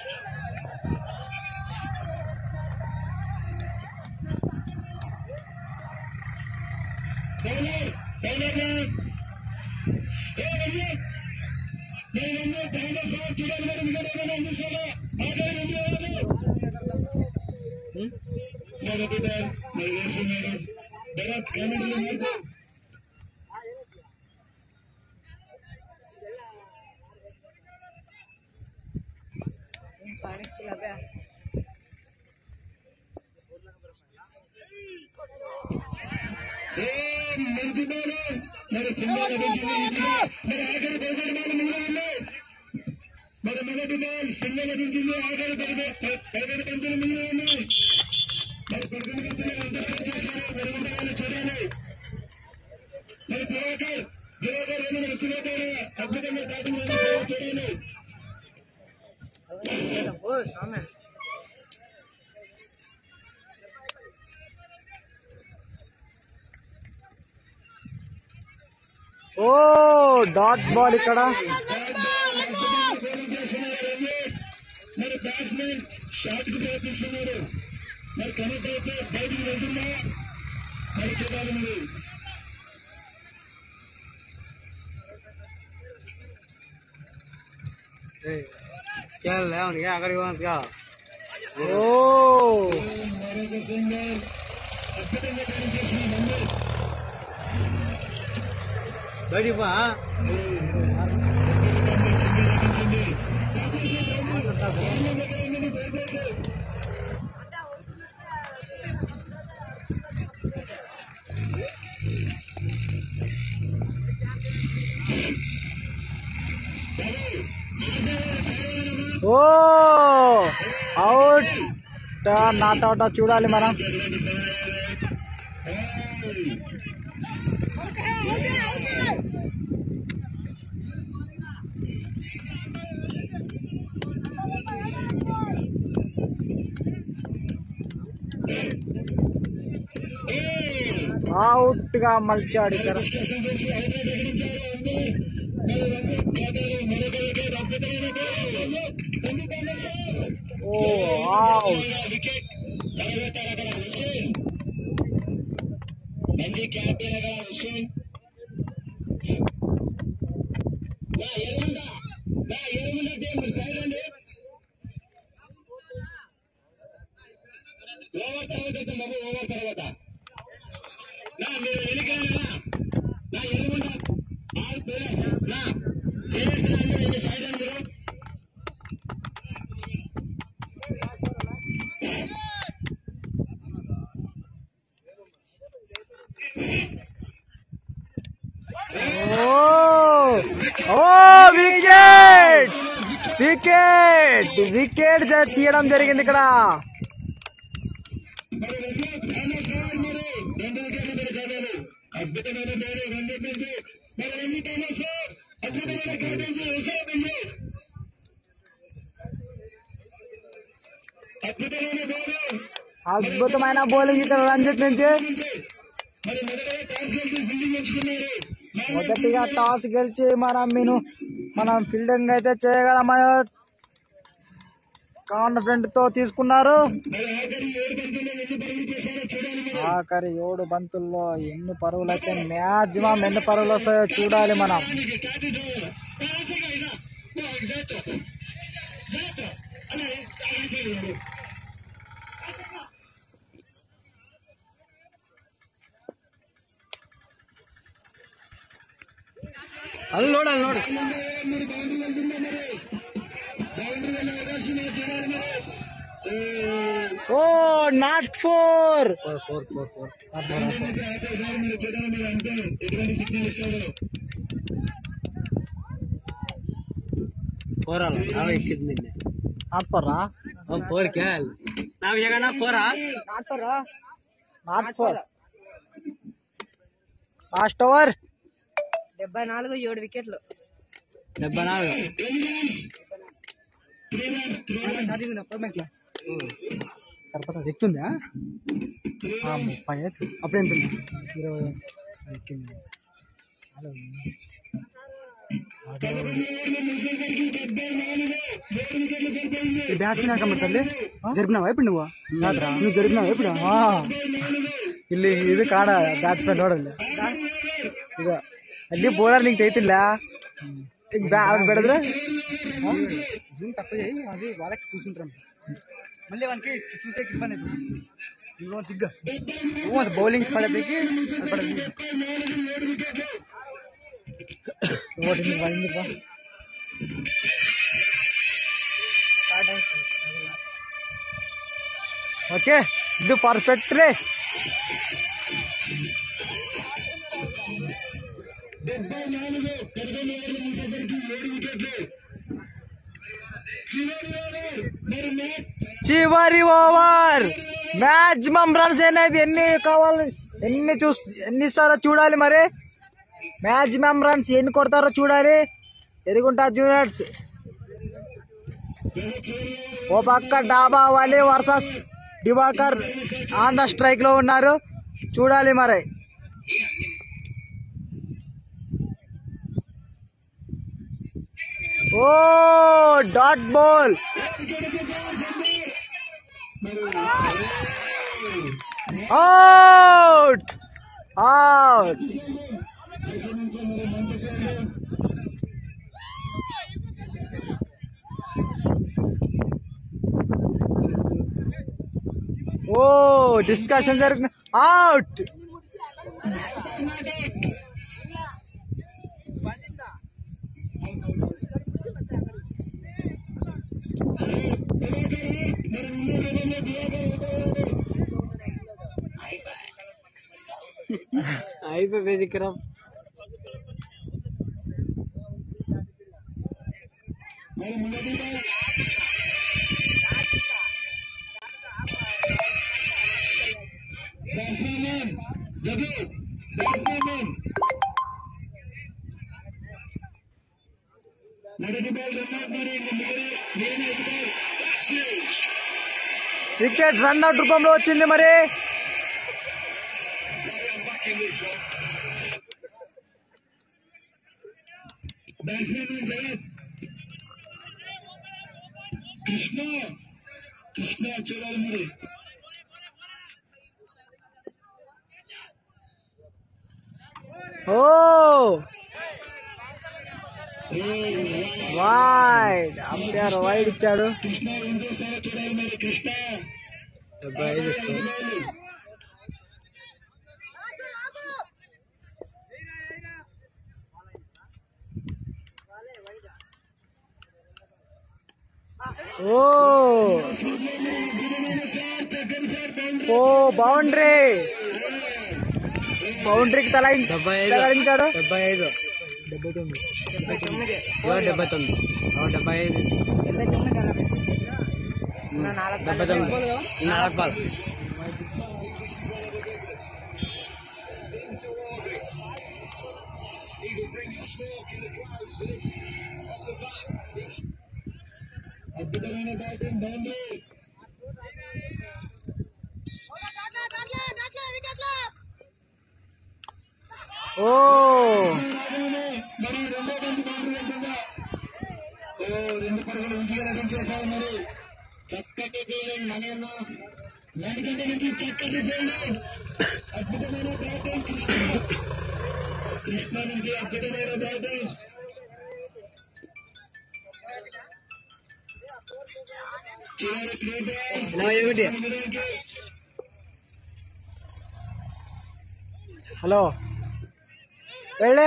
మంచి బాల్. మరి సింబాల మరి ఆఖరి 11 బాల్ మిగిలి ఉన్నాయి. మరి మొదటి బాల్ సింగల్ దించింది. ఆఖరి 11 పంచులు మిగిలి ఉన్నాయి. మరి 11 పంచులు ఎంత చూడాలి. మరి దివాకర్ ఏమైనా వచ్చినట్టు అద్భుతంగా బ్యాటింగ్ చూడాలి. ఓ డాట్ బాల్ ఇక్కడ. మరి బ్యాట్స్మెన్ షాట్ కు ప్రయత్నిస్తున్నారు. మరి కనెక్ట్ అయితే బయటికి వెళ్తుందా మరి చూడాలి. మరి అక్కడికి ఓ మరొక సింగర్ అద్భుతంగా పనిచేసిన నంబర్ బయటికి పా. ఓ అవుట్ నాట్ అవుట్ చూడాలి మనం. అవుట్ గా మలిచాడు ఇక్కడ. Oh out. మంచి క్యాప్టెన్ హుస్సేన్ ఓవర్ తర్వాత బాబు ఓవర్ తర్వాత మీరు వెనుక నా ఎదుగుండా ఆల్ ప్లేయర్స్ నా ప్లేయర్స్ సైడ్ అని మీరు వికెట్ వికెట్ వికెట్ తీయడం జరిగింది ఇక్కడ. అద్భుతమైన అద్భుతమైన బౌలింగ్ ఇక్కడ రంజిత్ నుంచి. మొదటిగా టాస్ గెలిచి మనం ఫీల్డింగ్ అయితే చేయగలమని కాన్ఫిడెంట్ తో తీసుకున్నారు. ఆఖరి 7 బంతుల్లో ఎన్ని పరుగులు అయితే మ్యాక్సిమం ఎన్ని పరుగులు వస్తాయో చూడాలి మనం. ಅಲ್ಲಿ ನೋಡ ఓ నాట్ 4 ಫೋರ್ ಅಲ್ಲ ನಾವು ಇಕ್ಕಿದ್ ನಿನ್ನೆ నాట్ 4 ಫೋರ್ ಕೇಳ ನಾವ್ ಈಗ ಫೋರಾ నాట్ 4 లాస్ట్ ఓవర్ 74 7 వికెట్లు 74 సరిపోతుంది. ఎక్కుతుందా 30 అప్పుడు ఎంత 20 ఎక్కింది. చాలా బ్యాట్స్మెన్ ఆడమంటే జరిపినావా ఇప్పుడు నువ్వు జరిపినావా ఇప్పుడు ಇಲ್ಲಿ ಇದು ಕಾಣ ಬ್ಯಾಟ್ಸ್ಮನ್ ನೋಡಲ್ಲ ಈಗ ಅಲ್ಲಿ ಬೌಲರ್ నీకు తెయితిల్లా ಈಗ ಅವ್ನು ಬೆಳೆದ್ರೆ జూమ్ తక్కువ చేయి అది వాళ్ళకి చూసుకుంటాం మళ్ళీ వానికి చూసేకి ఇబ్బంది అవుతుంది. ఇంకో దిగ్గ బౌలింగ్ పడేదికి పడది ఓకే ఇది పర్ఫెక్ట్ రే. చివరి ఓవర్ మ్యాక్సిమం రన్స్ అనేది ఎన్ని కావాలి ఎన్ని ఇస్తారో చూడాలి. మరి మ్యాక్సిమం రన్స్ ఎన్ని కొడతారో చూడాలి. ఎరుగుంటా జూనియర్స్ ఓ పక్క డాబా వాలి versus Diwakar on the strike లో ఉన్నారు. చూడాలి మరి oh dot ball. Out out. Oh discussion జరుగుతుంది. అవుట్. అయిపోయి దిక్కురా. వికెట్ రన్అట్ రూపంలో వచ్చింది. మరి కృష్ణ చూడాలి మరి. ఓ వైడ్. అంపైర్ వైడ్ ఇచ్చాడు. కృష్ణ ఏం చేస్తారో చూడాలి మరి. కృష్ణ 75 ఇస్తుంది. Oh boundary. బౌండరీకి తగిలించాడు. 75 79 75 4 బాల్. అద్భుతమైన బ్యాటింగ్ బౌండరీ. ఓ మరి రెండో బంతి బౌండరీ వెళ్తుందా? ఓ 2 పరుగులు మంచిగా లభించేశాయి. మరి చక్కటి ఫీల్డింగ్ మనన్న నడిగంట నుంచి చక్కటి ఫీల్డింగ్. అద్భుతమైన బ్యాటింగ్ కృష్ణ నుంచి అద్భుతమైన బ్యాటింగ్. చివరి 3 balls. హలో వెళ్ళే.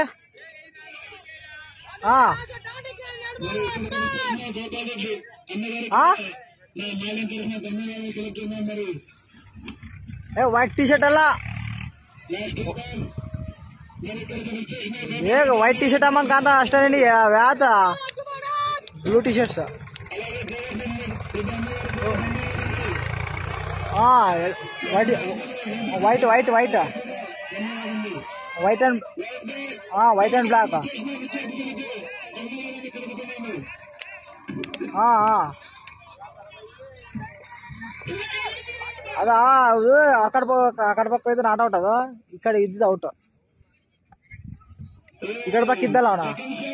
వైట్ టీ షర్ట్ అలా వైಟ್ ಟಿ ಶರ್ಟ್ ಅಮ್ಮ ಕಾಂತ ಅಷ್ಟೇ ವ್ಯಾತ blue T shirts white white white white and white and black. అదా అక్కడ పక్క అయితే నాట్ అవుట్ ಅದು ఇక్కడ ఇది అవుట్ ఇక్కడ పక్క ಇದ್ದಲ್ಲ ಅವನ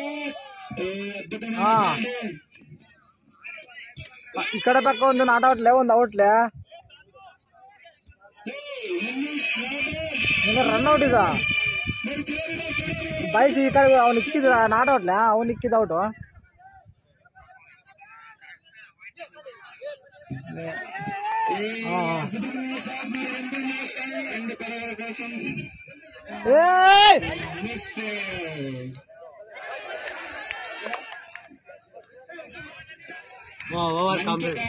ఇక్కడ పక్క ಒಂದು ನಾಟ್ ಔಟ್ಲೇ ಒಂದು ಔಟ್ಲೇ ರನ್ ಔಟ್ ಈಗ ಬಯಸಿ ಈ ಕಡೆ ಅವ್ನು ಇಕ್ಕಿದ ನಾಟ್ ಔಟ್ಲೇ ಅವ್ನು ಇಕ್ಕಿದ ಔಟ್. Over complete.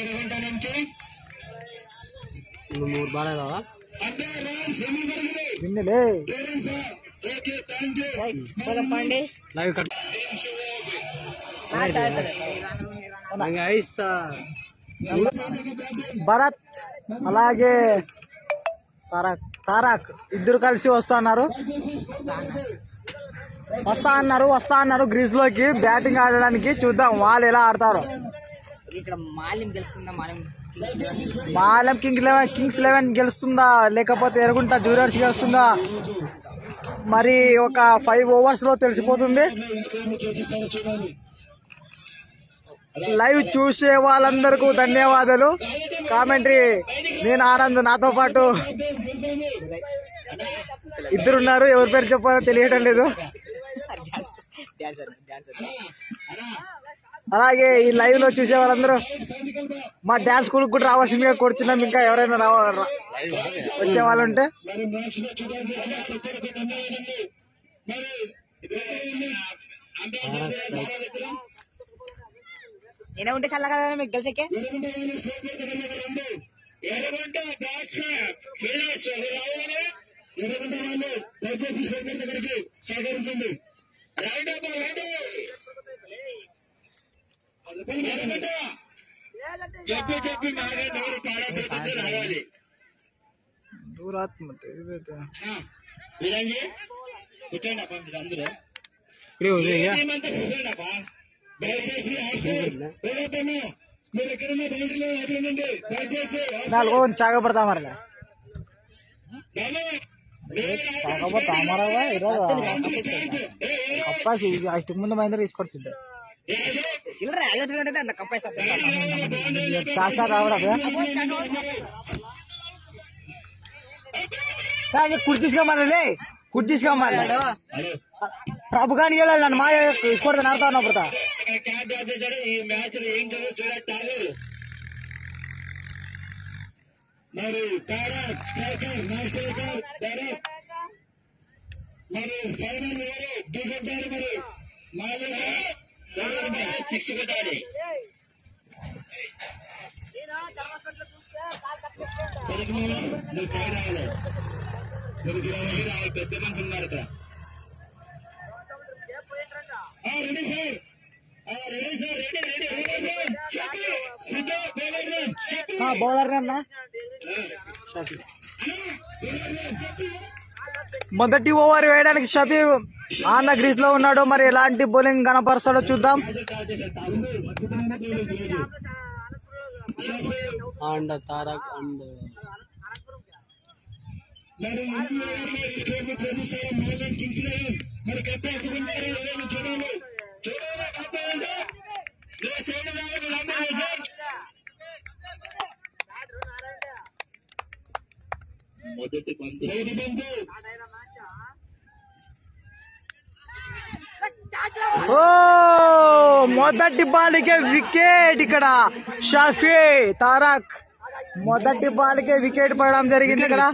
3 బాల్ అదావా విన్నలే లైవ్ కట్ భరత్ అలాగే తారక్ ఇద్దరు కలిసి వస్తా అన్నారు గ్రీజ్ లోకి బ్యాటింగ్ ఆడడానికి. చూద్దాం వాళ్ళు ఎలా ఆడతారు. ఇక్కడ మాల్యం గెలుస్తుందా? మాల్యం కింగ్స్ 11 గెలుస్తుందా లేకపోతే ఎరుగుంట జూనియర్స్ గెలుస్తుందా మరి ఒక 5 overs లో తెలిసిపోతుంది. లైవ్ చూసే వాళ్ళందరికీ ధన్యవాదాలు. కామెంటరీ నేను ఆనంద్, నాతో పాటు ఇద్దరున్నారు. ఎవరి పేరు చెప్పాలో తెలియటం లేదు. అలాగే ఈ లైవ్ లో చూసే వాళ్ళందరూ మా డాన్స్ స్కూల్ కూడా రావాల్సిందిగా కూర్చున్నాం. ఇంకా ఎవరైనా వచ్చే వాళ్ళు ఉంటే నేనే ఉంటే చల్ల కదా మీకు గెలిచకే. సహకరించండి. చెప్పి రావాలి. దూరాత్మ మీరంజీ కూర్చోండి అప్ప, మీరు అందరూ దయచేసి మీరు ఎక్కడున్న బయటలో ఆచరించండి. దయచేసి 4 చాగా పడతా మరి కప్పాసి అಷ್ಟು ముందు మహేంద్ర తీసుకొచ్చింది శాస్త్ర రావడం కుర్చీసుకోమని కుర్చీసుకోమని ప్రభుగాని నన్ను మా ఇసుకోడతా నడతా ఉన్నప్పుడు ఈ మ్యాచ్ ఏం కాదు చూడాలి. మరి మరి ఫైనల్ దిగుంటారు. మరి మళ్ళీ 6 పెట్టాలి. నువ్వు సైడ్ రావాలి. పెద్ద మనిషి ఉన్నారు ఇక్కడ. బౌలర్ అన్నా మొదటి ఓవర్ వేయడానికి షఫీ ఆన్ ద గ్రీజ్ లో ఉన్నాడు. మరి ఎలాంటి బౌలింగ్ కనపరుస్తాడో చూద్దాం. అండ్ తారక్ అండ్ మొదటి బంధు ఓ మొదటి బాల్కే వికెట్. ఇక్కడ షఫీ తారక్ మొదటి బాల్కే వికెట్ పడడం జరిగింది. ఇక్కడ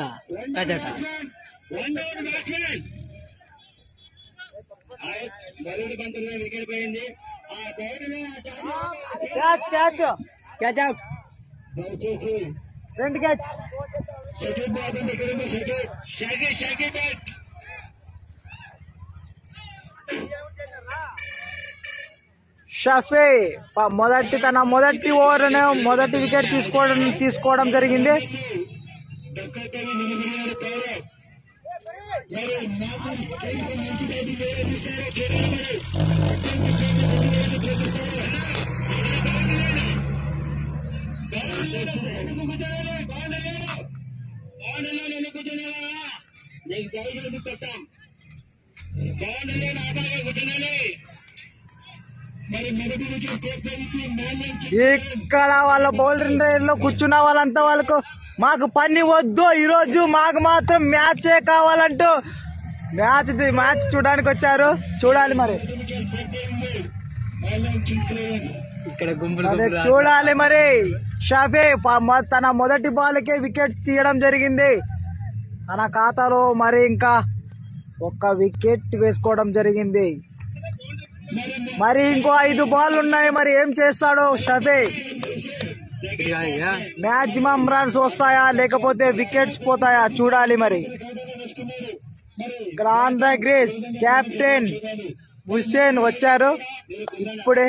మొదటి బంతులో వికెట్ పోయింది. Catch out, front catch. Shakib బాబు ఇక్కడ షకీబ్ బ్యాట్. షఫీ తన మొదటి ఓవర్ మొదటి వికెట్ తీసుకోవడం జరిగింది. ఇక్కడ వాళ్ళ బౌలరింగ్ రైడ్ లో కూర్చున్న వాళ్ళంతా వాళ్ళకు మాకు పని వద్దు, ఈరోజు మాకు మాత్రం మ్యాచే కావాలంటూ మ్యాచ్ చూడడానికి వచ్చారు. చూడాలి మరి ఇక్కడ చూడాలి మరి. షఫీ తన మొదటి బాల్కే వికెట్ తీయడం జరిగింది. తన ఖాతాలో మరి ఇంకా 1 వికెట్ వేసుకోవడం జరిగింది. మరి ఇంకో 5 బాల్ ఉన్నాయి. మరి ఏం చేస్తాడో షఫీ? మ్యాక్సిమం రన్స్ వస్తాయా లేకపోతే వికెట్స్ పోతాయా చూడాలి మరి. Grand the crease captain Hussain వచ్చారు ఇప్పుడే.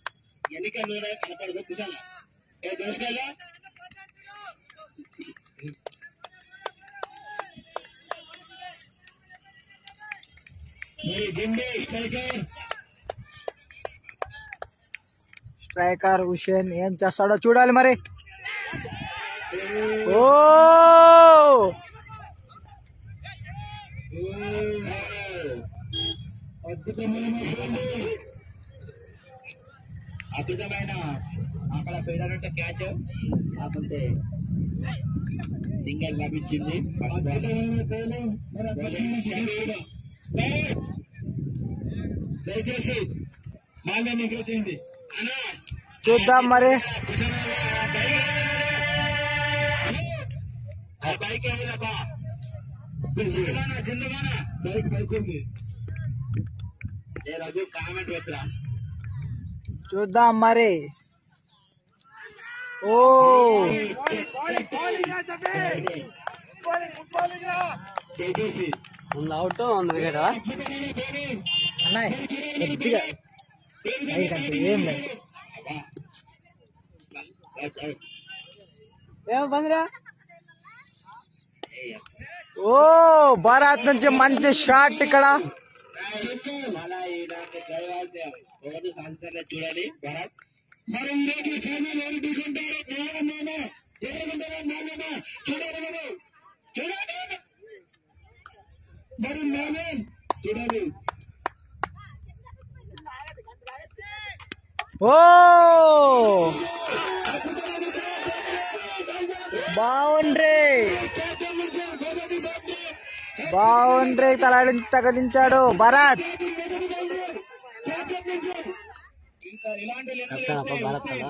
స్ట్రైకర్ హుస్సేన్ ఏం చేస్తాడో చూడాలి మరి. ఓ అద్భుతమైన అక్కడ పోయినట్టు క్యాచ్ కాకుంటే సింగల్ లభించింది. దయచేసి మాల్యం ఎగురుతుంది అన్నా, చూద్దాం మరి. బైక్ ఏమిదబ్బా బైక్ బైక్ ఉంది. ఏ రాజు కామెంట్ పెట్టరా, చూద్దాం మరి. ఓ దయచేసి అవుట్ ఉంది వికెట్. అన్నయ్య కొద్దిగా సైడ్ అంటే ఏం లేదు. ఏం బందిరా. ఓ భారత్ నుంచి మంచి షాట్ ఇక్కడ. మళ్ళా ఇలాంటి డ్రైవర్లు ఒకటి సంవత్సరాలు చూడాలి భరత్. మరి చూడాలి. ఓ బౌండరీ తగదించాడు భరత్. భారత్ కదా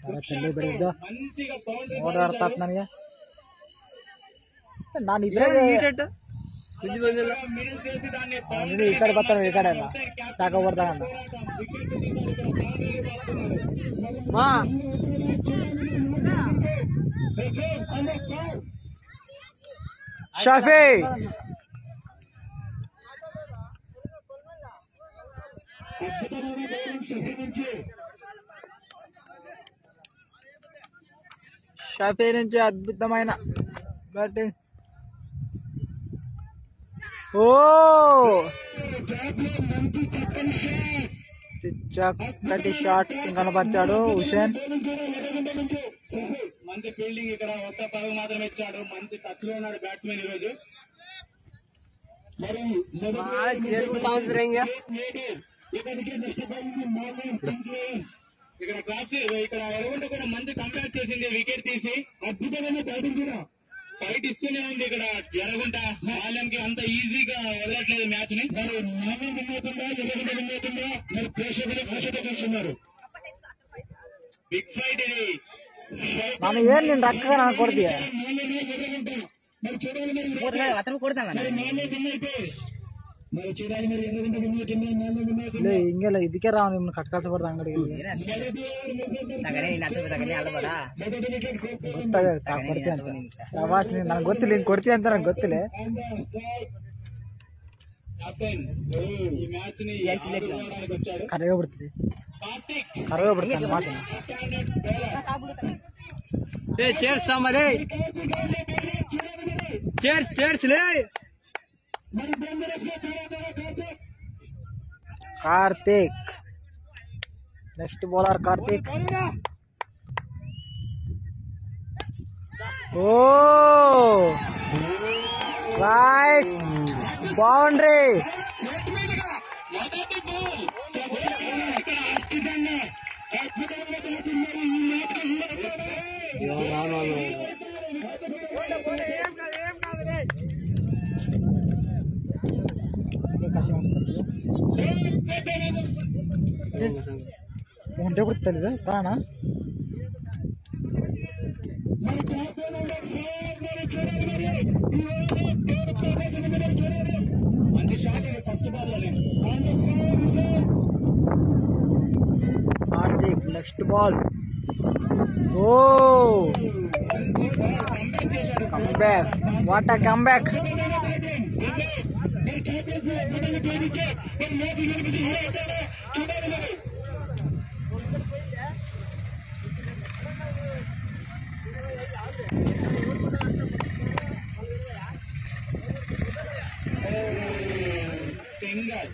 ఓడాడుతున్నాను ನಾನು ಇದ್ರಾಗ ಈ ಕಡೆ ಬರ್ತಾನೆ ಈ ಕಡೆ ಚಾಕ ಬರ್ತಾನ షఫీ షఫీ నుంచి అద్భుతమైన బ్యాటింగ్. ఓ చక్కటి షాట్ కనపరిచాడు హుసేన్. మంచి ఫీల్డింగ్ ఇక్కడ ఒక్క పదవి మాత్రం ఇచ్చాడు. మంచి టచ్ లో ఉన్నాడు బ్యాట్స్మెన్ ఈరోజు. ఇక్కడ క్లాస్ ఇక్కడ ఎలగొండ కూడా మంచి కంబ్యాక్ చేసింది, వికెట్ తీసి అద్భుతమైన బ్యాటింగ్ కూడా ఫైట్ ఇస్తూనే ఉంది. ఇక్కడ ఎలగొండ మాల్యంకి అంత ఈజీగా వదలట్లేదు మ్యాచ్ ని. మరి మాల్యం విన్ అవుతుందా, ఎలగొండ విన్ అవుతుందా, మరి ప్రేక్షకులు ఆశతో చూస్తున్నారు. బిగ్ ఫైట్ ఇది. ನಾನು ಏನ್ ನಿನ್ ರೊಕ್ಕ ನಾನು ಕೊಡ್ತೀಯ ಹಿಂಗೆಲ್ಲ ಇದಕ್ಕೆ ರಾವ್ ನಿಮ್ನ ಕಟ್ಕಳ್ಸಬಾರ್ದು ಅಂಗಡಿಗೆ. ಗೊತ್ತಾಗುತ್ತೆ ಅಂತ ಶಬಾಷ್, ನನಗೆ ಗೊತ್ತಿಲ್ಲ ಹಿಂಗ್ ಕೊಡ್ತೀಯ ಅಂತ ನಂಗೆ ಗೊತ್ತಿಲ್ಲ. ಕರಗೋಗ್ಬಿಡ್ತೀವಿ ಕರಗೋಗ್ಬಿಡ್ತೀನಿ ಮಾತಿನ. చేర్స్ మరి చేర్స్లే. Karthik next bowler Karthik. Oh right boundary. ఉంటే కూడా తెలియదు ప్రాణ. Karthik next ball. Oh comeback, what a comeback. Single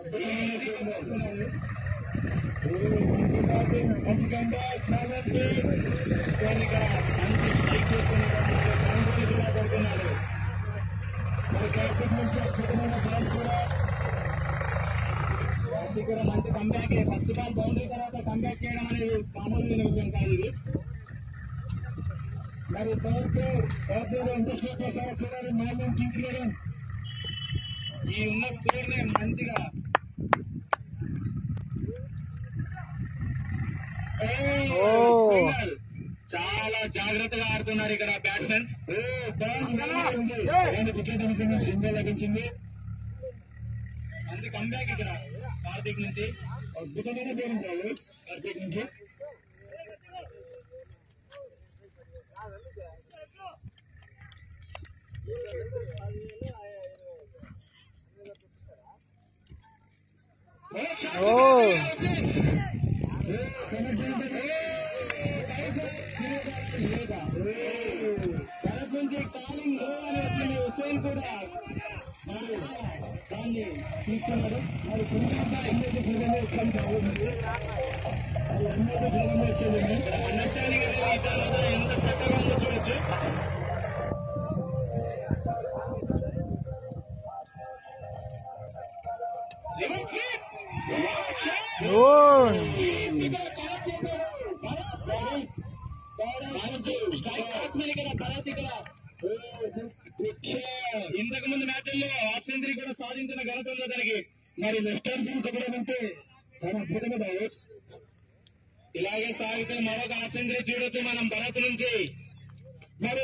మంచి కంబ్యాక్. ఇక్కడ మంచి స్ట్రైక్ చేస్తున్నారు. మరి కార్తిక్ నుంచి అద్భుతమైన బాల్స్ కూడా ఇక్కడ మంచి కంబ్యాక్. ఫస్ట్ బాల్ బౌండరీ తర్వాత కంబ్యాక్ చేయడం అనేది మామూలు విషయం కాదు ఇది. మరి థర్డ్ ఇంట్రెస్ట్ చేశారో చూడాలి. మాల్యం కింగ్స్ 11 ఈ ఉన్న స్కోర్ ని మంచిగా చాలా జాగ్రత్తగా ఆడుతున్నారు ఇక్కడ బ్యాట్స్మెన్స్. వికెట్ అనుకున్న సింగల్ లభించింది. మంచి కంబ్యాక్ ఇక్కడ కార్తీక్ నుంచి. అద్భుతమైన పేరు కార్తీక్ నుంచి. భరత్ నుంచి కాలింగ్ లో అని వచ్చింది. హుస్సేన్ కూడా దాన్ని తీసుకున్నాడు. మరి పుణ్యంగా ఎన్నైతే సులభంగా వచ్చాను బాగుంది. అది ఎన్నైతే సులభంగా వచ్చేది అండర్స్టాండింగ్ అనేది ఈ తర్వాత ఎంత చక్కగా ఉందో చూడొచ్చు. ఇంతకు ముందు మ్యాచ్ల్లో హాఫ్ సెంచరీ కూడా సాధించిన ఘనత ఉంది అతనికి. మరి వెస్ట్ హామ్ కొట్టడంటే చాలా అద్భుతంగా బాగు. ఇలాగే సాగితే మరొక హాఫ్ సెంచరీ చూడొచ్చు మనం భరత్ నుంచి. మరి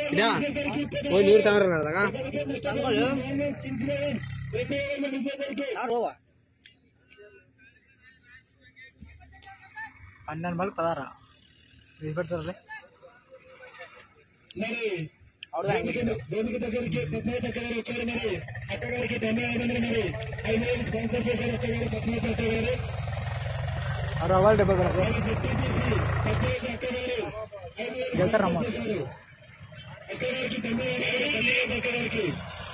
పన్నెండు బాల్ 16 పెడతారులే. మరి వేదిక దగ్గరికి పెద్ద గారు వచ్చారు. మరి అక్క గారికి ధన్యవాదాలు. మరి 5 వేలు స్పాన్సర్ చేశారు అక్క గారు. పద్మనాభ అక్క గారు 70 అక్క గారు 5 వేలు వెళ్తారమ్మా. అక్క గారికి ధన్యవాదాలు. అక్క గారికి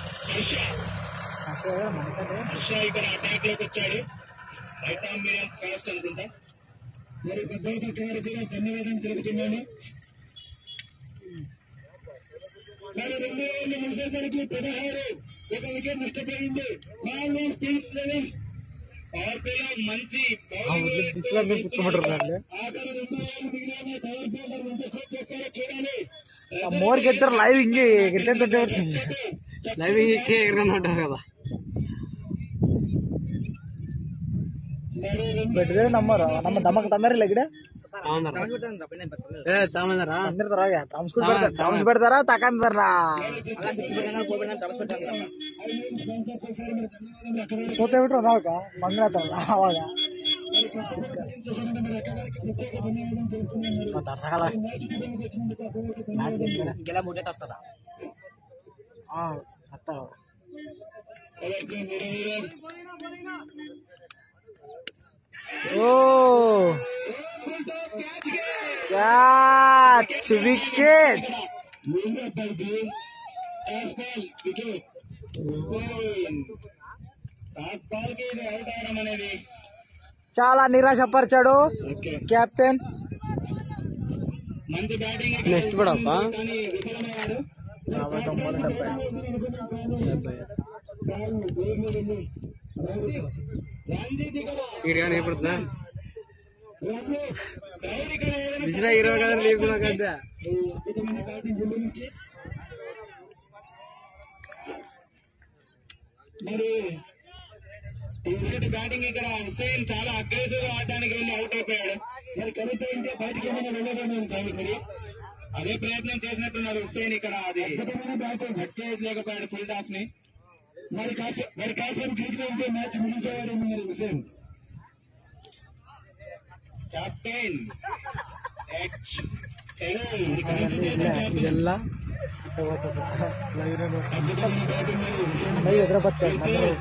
హర్ష ఇక్కడ అటాక్ లోకి వచ్చాడు. రైతాం మీడియం ఫాస్ట్ అనుకుంటా. మరి పెద్ద అక్క గారికి కూడా ధన్యవాదాలు తెలుపుతున్నాను. మరి 2 ఓవర్లు ముగిసేసరికి 16 ఒక వికెట్ నష్టపోయింది. మాల్యం కింగ్స్ 11 పవర్ ప్లే లో మంచి మోర్ ಗೆದ್ದರು ಲೈವ್ ಹಿಂಗೆ లైవ్ ఎక్కడికన్నా కదా ಬೆಟ್ಟಿದ್ರೆ ನಮ್ಮರ ನಮ್ಮ ದಮಕ ತಂದಾರಿಲ್ಲ ಗಿಡ ಟ್ರಾಮ್ಸ್ ಬಿಡ್ತಾರ ತಕಂತಾರ ಸೋತೆ ಬಿಟ್ರು ಅವಾಗ ಮಂಗಳಾತಾರಲ್ಲ ಅವಾಗ ತರ್ಸಕಲ್ಲ ಮ್ಯಾಚ್ ಮುಟ್ಟೆ ತರ್ಸದ ಹತ್ತಾವ Oh, catch wicket. చాలా నిరాశపరిచాడు కెప్టెన్. నెక్స్ట్ కూడా పడుతుందా 20 కదా లీవ్ కదా మరి బ్యాటింగ్ ఇక్కడ హుస్సేన్ చాలా అగ్రెసివ్ గా ఆడడానికి వెళ్ళి అవుట్ అయిపోయాడు. మరి కవిత అంటే బయటకి ఏమైనా వెళ్ళడం సాగుతుంది. అదే ప్రయత్నం చేసినట్టున్నారు హుస్సేన్. ఇక్కడ అది బ్యాటింగ్ హట్ చేయలేకపోయాడు ఫుల్ టాస్ ని. మరి కాసేపు క్రికెట్ ఉంటే మ్యాచ్ ముగించేవాడు మరి హుస్సేన్. కెప్టెన్ ಇದೆಲ್ಲ ಎದುರ ಬರ್ತಾರೆ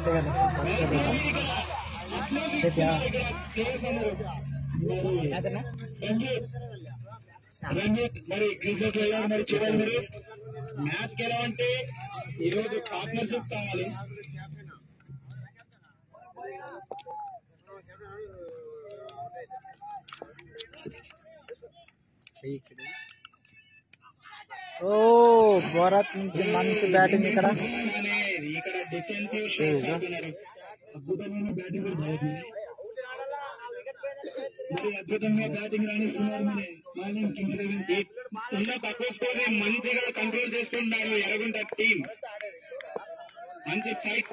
రంజిత్ మరి క్రికెట్ వెళ్ళాడు. మరి చూడాలి మరి మ్యాచ్ గెలవంటే ఈరోజు పార్ట్నర్షిప్ కావాలి. ఓ భారత్ నుంచి మంచి బ్యాటింగ్ ఇక్కడ. ఇక్కడ డిఫెన్సివ్ షాట్స్ ఆడుతున్నారు. అద్భుతమైన బ్యాటింగ్ భారత్. మరి అద్భుతంగా బ్యాటింగ్ రాణిస్తున్నారు మరి మాలిన్ కింగ్స్ 11 తక్కువ స్కోర్ మంచిగా కంట్రోల్ చేసుకుంటున్నారు ఎర్రగుంట టీం. మంచి ఫైట్.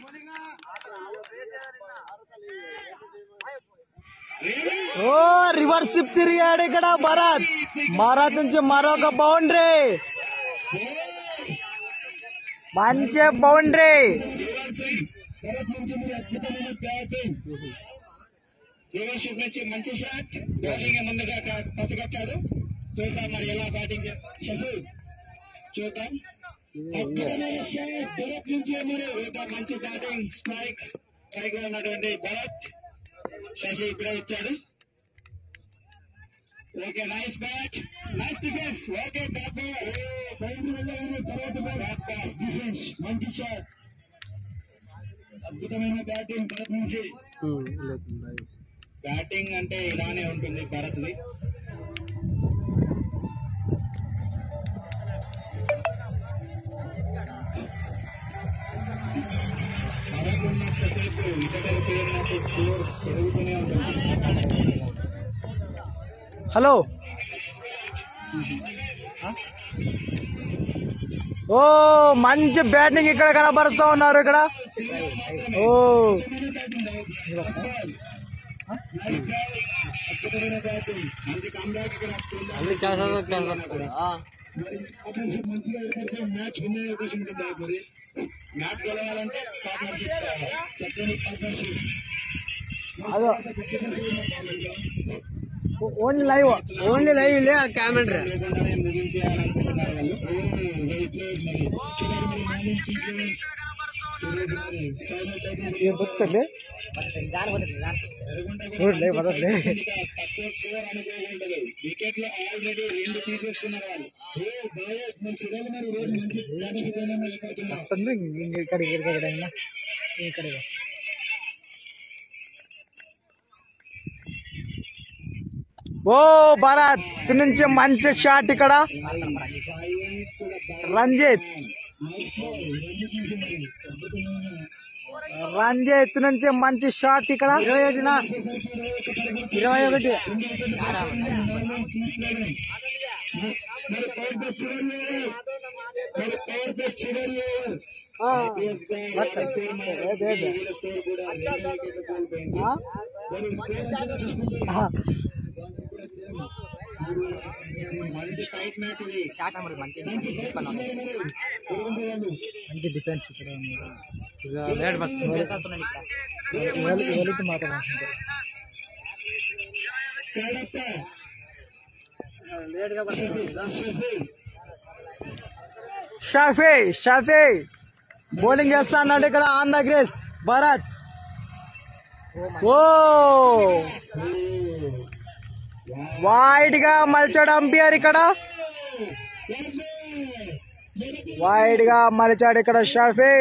ఓ రివర్స్ తిరిగాడు ఇక్కడ భరత్. భరత్ నుంచి మరొక బౌండరీ, మంచి బౌండరీ. భరత్ నుంచి మరి అద్భుతమైన బ్యాటింగ్. లీడర్షిప్ నుంచి మంచి షాట్. బౌలింగ్ ముందుగా పసిగట్టాడు. చూద్దాం మరి ఎలా బ్యాటింగ్ శశి. చూద్దాం అద్భుతమైన షాట్ భరత్ నుంచి మరి ఒక మంచి బ్యాటింగ్. స్ట్రైక్ గా ఉన్నటువంటి భరత్. శశి ఇప్పుడే ఇచ్చాడు. Okay nice bat, nice defence. Okay dot తర్వాత డిఫెన్స్ మంచి షాట్. అద్భుతమైన బ్యాటింగ్ భరత్ నుంచి. బ్యాటింగ్ అంటే ఇలానే ఉంటుంది భరత్ది. భరత్ ఉన్నంతసేపు ఇతరులు పేరున్నట్టు స్కోర్ పెరుగుతూనే ఉంటుంది. హలో, ఓ మంచి బ్యాటింగ్ ఇక్కడ కనబరుస్తా ఉన్నారు ఇక్కడ. ఓ అద్భుతమైన బ్యాటింగ్, మంచి కంబ్యాక్ ఇక్కడ. మంచిగా మ్యాచ్ వినే అవకాశం ఉంటుంది. మరి మ్యాచ్ గెలవాలంటే పార్ట్నర్షిప్ కావాలి. చక్కని పార్ట్నర్షిప్. అదో ఓన్లీ లైవ్ లే కెమెరా లేకుండానే ముగించేయాలనుకుంటున్నారు వాళ్ళు. బతుకుతుంది తక్కువ స్కోర్ అనుకోకుండదు. వికెట్ లో ఆల్రెడీ 2 తీసేసుకున్నారు వాళ్ళు. చూడాలి మరి రోజు మంచి ఇక్కడ ఓ భరత్ నుంచి మంచి షాట్ ఇక్కడ. రంజిత్ నుంచి మంచి షాట్ ఇక్కడ. 21 మంచి టైట్ మ్యాచ్ ఇది. మంచి డిఫెన్స్ ఇక్కడ షఫీ బౌలింగ్ చేస్తా అన్నాడు ఇక్కడ. On the crease Bharat. ఓ వైడ్ గా మలిచాడు అంపైర్ ఇక్కడ. వైడ్ గా మలిచాడు ఇక్కడ షఫీ.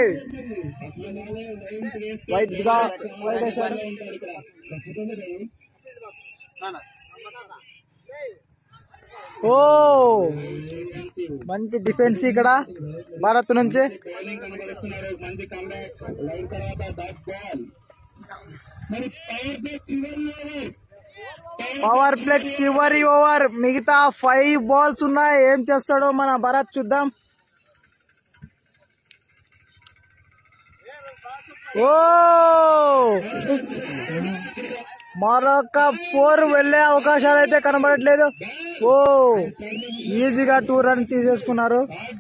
వైడ్ గా ఓ మంచి డిఫెన్స్ ఇక్కడ భారత్ నుంచి. మంచి కంబ్యాక్. లైన్ తర్వాత డాట్ బాల్. మరి పవర్ ప్లే చివరి ఓవర్. మిగతా 5 బాల్స్ ఉన్నాయి. ఏం చేస్తాడో మన భరత్ చూద్దాం. ఓ మరొక 4 వెళ్లే అవకాశాలు అయితే కనబడట్లేదు. ఓ ఈజీగా 2 రన్ తీసేసుకున్నారు.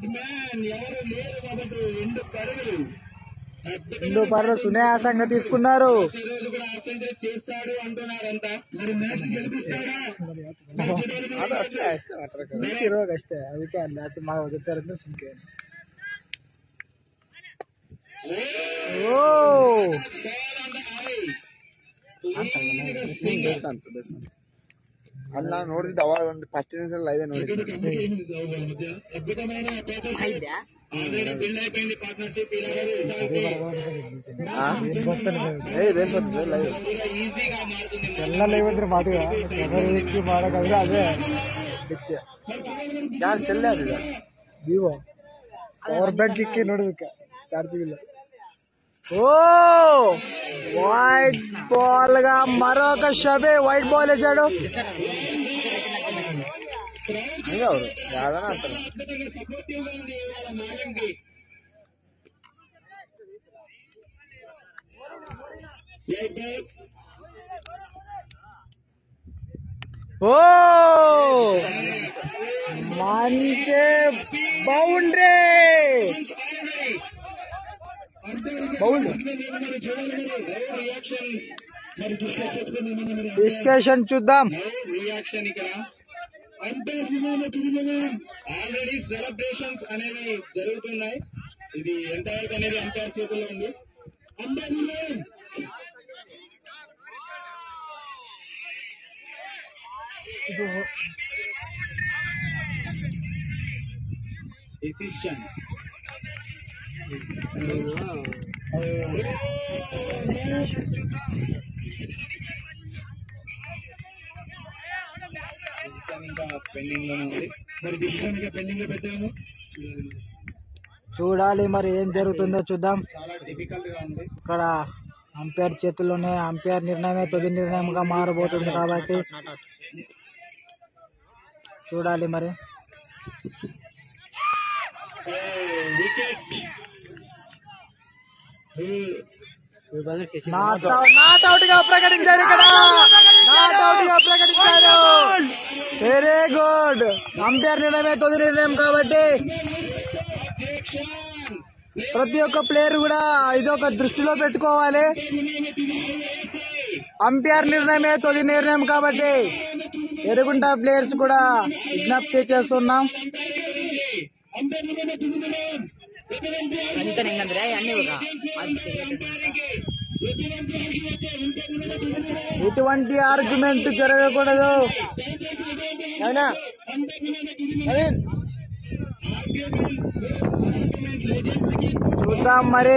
2 పరులు సునాయాసంగా తీసుకున్నారు. ಅಷ್ಟೇ ಅದಕ್ಕೆ ಮಾತಾಡ್ತಾರೆ. ಓ ಅಲ್ಲ ನೋಡಿದ್ದು ಅವಾಗ ಒಂದು ಫಸ್ಟ್ ಇನ್ನಿಂಗ್ಸ್ ಲೈವ್ ನೋಡಿದ್ದೆ. ಎಲ್ಲ ಲೈವ್ ಅಂದ್ರೆ ಮಾತುಗ ಮಾಡಕ್ಕಾದ್ರೆ ಅದೇ ಹೆಚ್ಚು. ಯಾರು ಸೆಲ್ಲ ಅದಿದೆ ವಿವೋ ಪವರ್ ಬ್ಯಾಂಕ್ ಇಕ್ಕಿ ನೋಡ್ಬೇಕ ಚಾರ್ಜಿಂಗ್ ಇಲ್ಲ. ఓ వైట్ బాల్ గా మరొక షబే వైట్ బాల్ వేసాడు. ఓ మంచి బౌండరీ. డిస్కషన్ చూద్దాం. రియాక్షన్ ఇక్కడ ఆల్రెడీ సెలబ్రేషన్స్ అనేవి జరుగుతున్నాయి. ఇది ఎంతవరకు అనేది అంపైర్ చేతుల్లో ఉంది. డిసిషన్ ఇంకా పెండింగ్ లోనే ఉంది. మరి డిసిషన్ ఇంకా పెండింగ్ లో పెట్టాము. చూడాలి మరి ఏం జరుగుతుందో చూద్దాం. చాలా డిఫికల్ట్ గా ఉంది. ఇక్కడ అంపైర్ చేతుల్లోనే, అంపైర్ నిర్ణయమే తుది నిర్ణయంగా మారబోతుంది కాబట్టి చూడాలి మరి. నాట్ అవుట్ గా ప్రకటించారు ఇక్కడ. నాట్ అవుట్ గా ప్రకటించారు. Very good. అంపైర్ నిర్ణయమే తుది నిర్ణయం కాబట్టి ప్రతి ఒక్క ప్లేయర్ కూడా ఇదొక దృష్టిలో పెట్టుకోవాలి. అంపైర్ నిర్ణయమే తుది నిర్ణయం కాబట్టి ఎరుగుంట ప్లేయర్స్ కూడా విజ్ఞప్తి చేస్తున్నాం. ఎటువంటి ఆర్గ్యుమెంట్ జరగకూడదు. చూద్దాం మరి.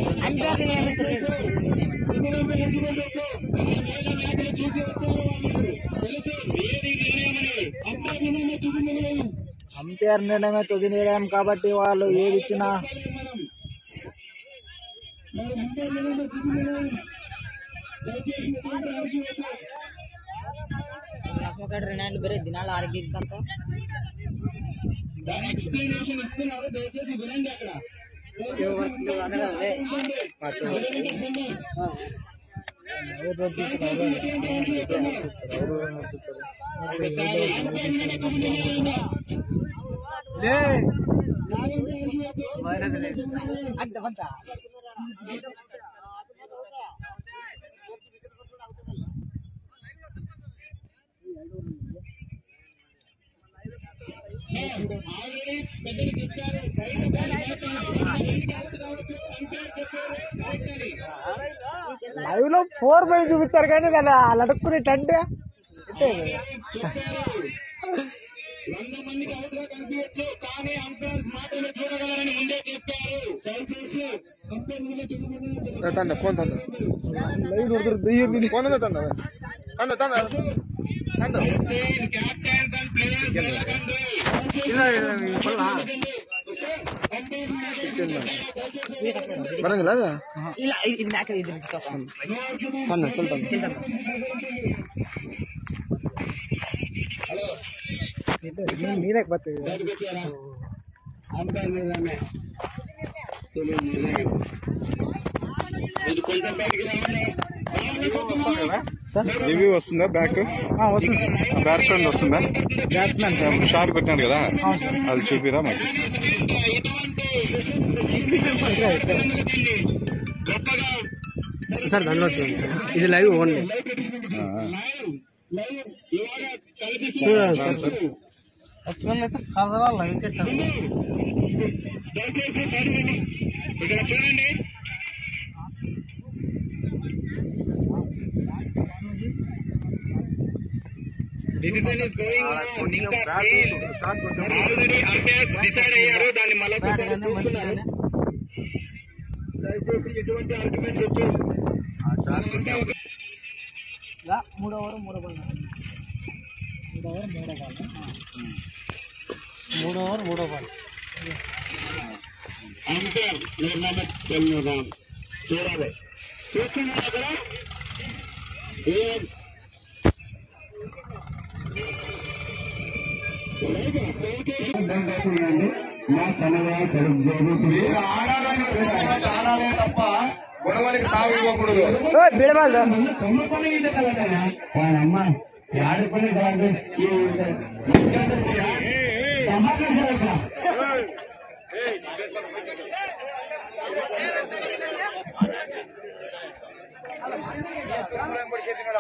అంపైర్ నిర్ణయమే తుది నిర్ణయం కాబట్టి వాళ్ళు ఏది ఇచ్చినా బరే దినాలు ఆరోగ్యంత దాని ఎక్స్ప్లెనేషన్ ఇస్తున్నారు. దయచేసి వినండి. అక్కడ లైవ్ లో 4 చూపిస్తారు కానీ దాన్ని అడుక్కుని అంటే 100 మందికి అవుట్ గా కనిపించచ్చు, కానీ అంపైర్స్ మాటలు చూడగలరని ముందే చెప్పారు. ఫోన్ క్యాప్టెన్స్ అండ్ ప్లేయర్స్ ఇది మ్యాక్ ఇది ನೀರಕ್ಕೆ ಬರ್ತೀವಿ. రివ్యూ వస్తుందా? బ్యాక్ వస్తుంది. బ్యాట్స్మెన్ వస్తుందా? బ్యాట్స్మెన్ షాట్ కొట్టినారు కదా, అది చూపిరా మాకు. సార్ దానిలో ఇది లైవ్ ఓన్లీ. యాక్చువల్ అయితే కదలాలి వికెట్. ఇక్కడ చూడండి, డిసిషన్ ఇస్ గోయింగ్ ఆన్. ఇంకా ఆల్రెడీ అంపైర్స్ డిసైడ్ అయ్యారు. దాన్ని మళ్ళీ చూస్తున్నారు. దయచేసి ఎటువంటి ఆర్గ్యుమెంట్స్ వచ్చి మూడో ఓవర్ మూడో బాల్ అంపైర్ నిర్ణయం తెలుగుదాం. చూడాలి చూస్తున్నారు అక్కడ మా సమయం ఆడాలే తప్ప గొడవలకి తాగు ఇవ్వకూడదు. తొమ్మిది ఇది కలటనా అమ్మ ఆడుకునే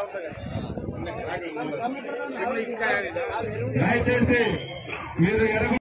దయచేసి మీరు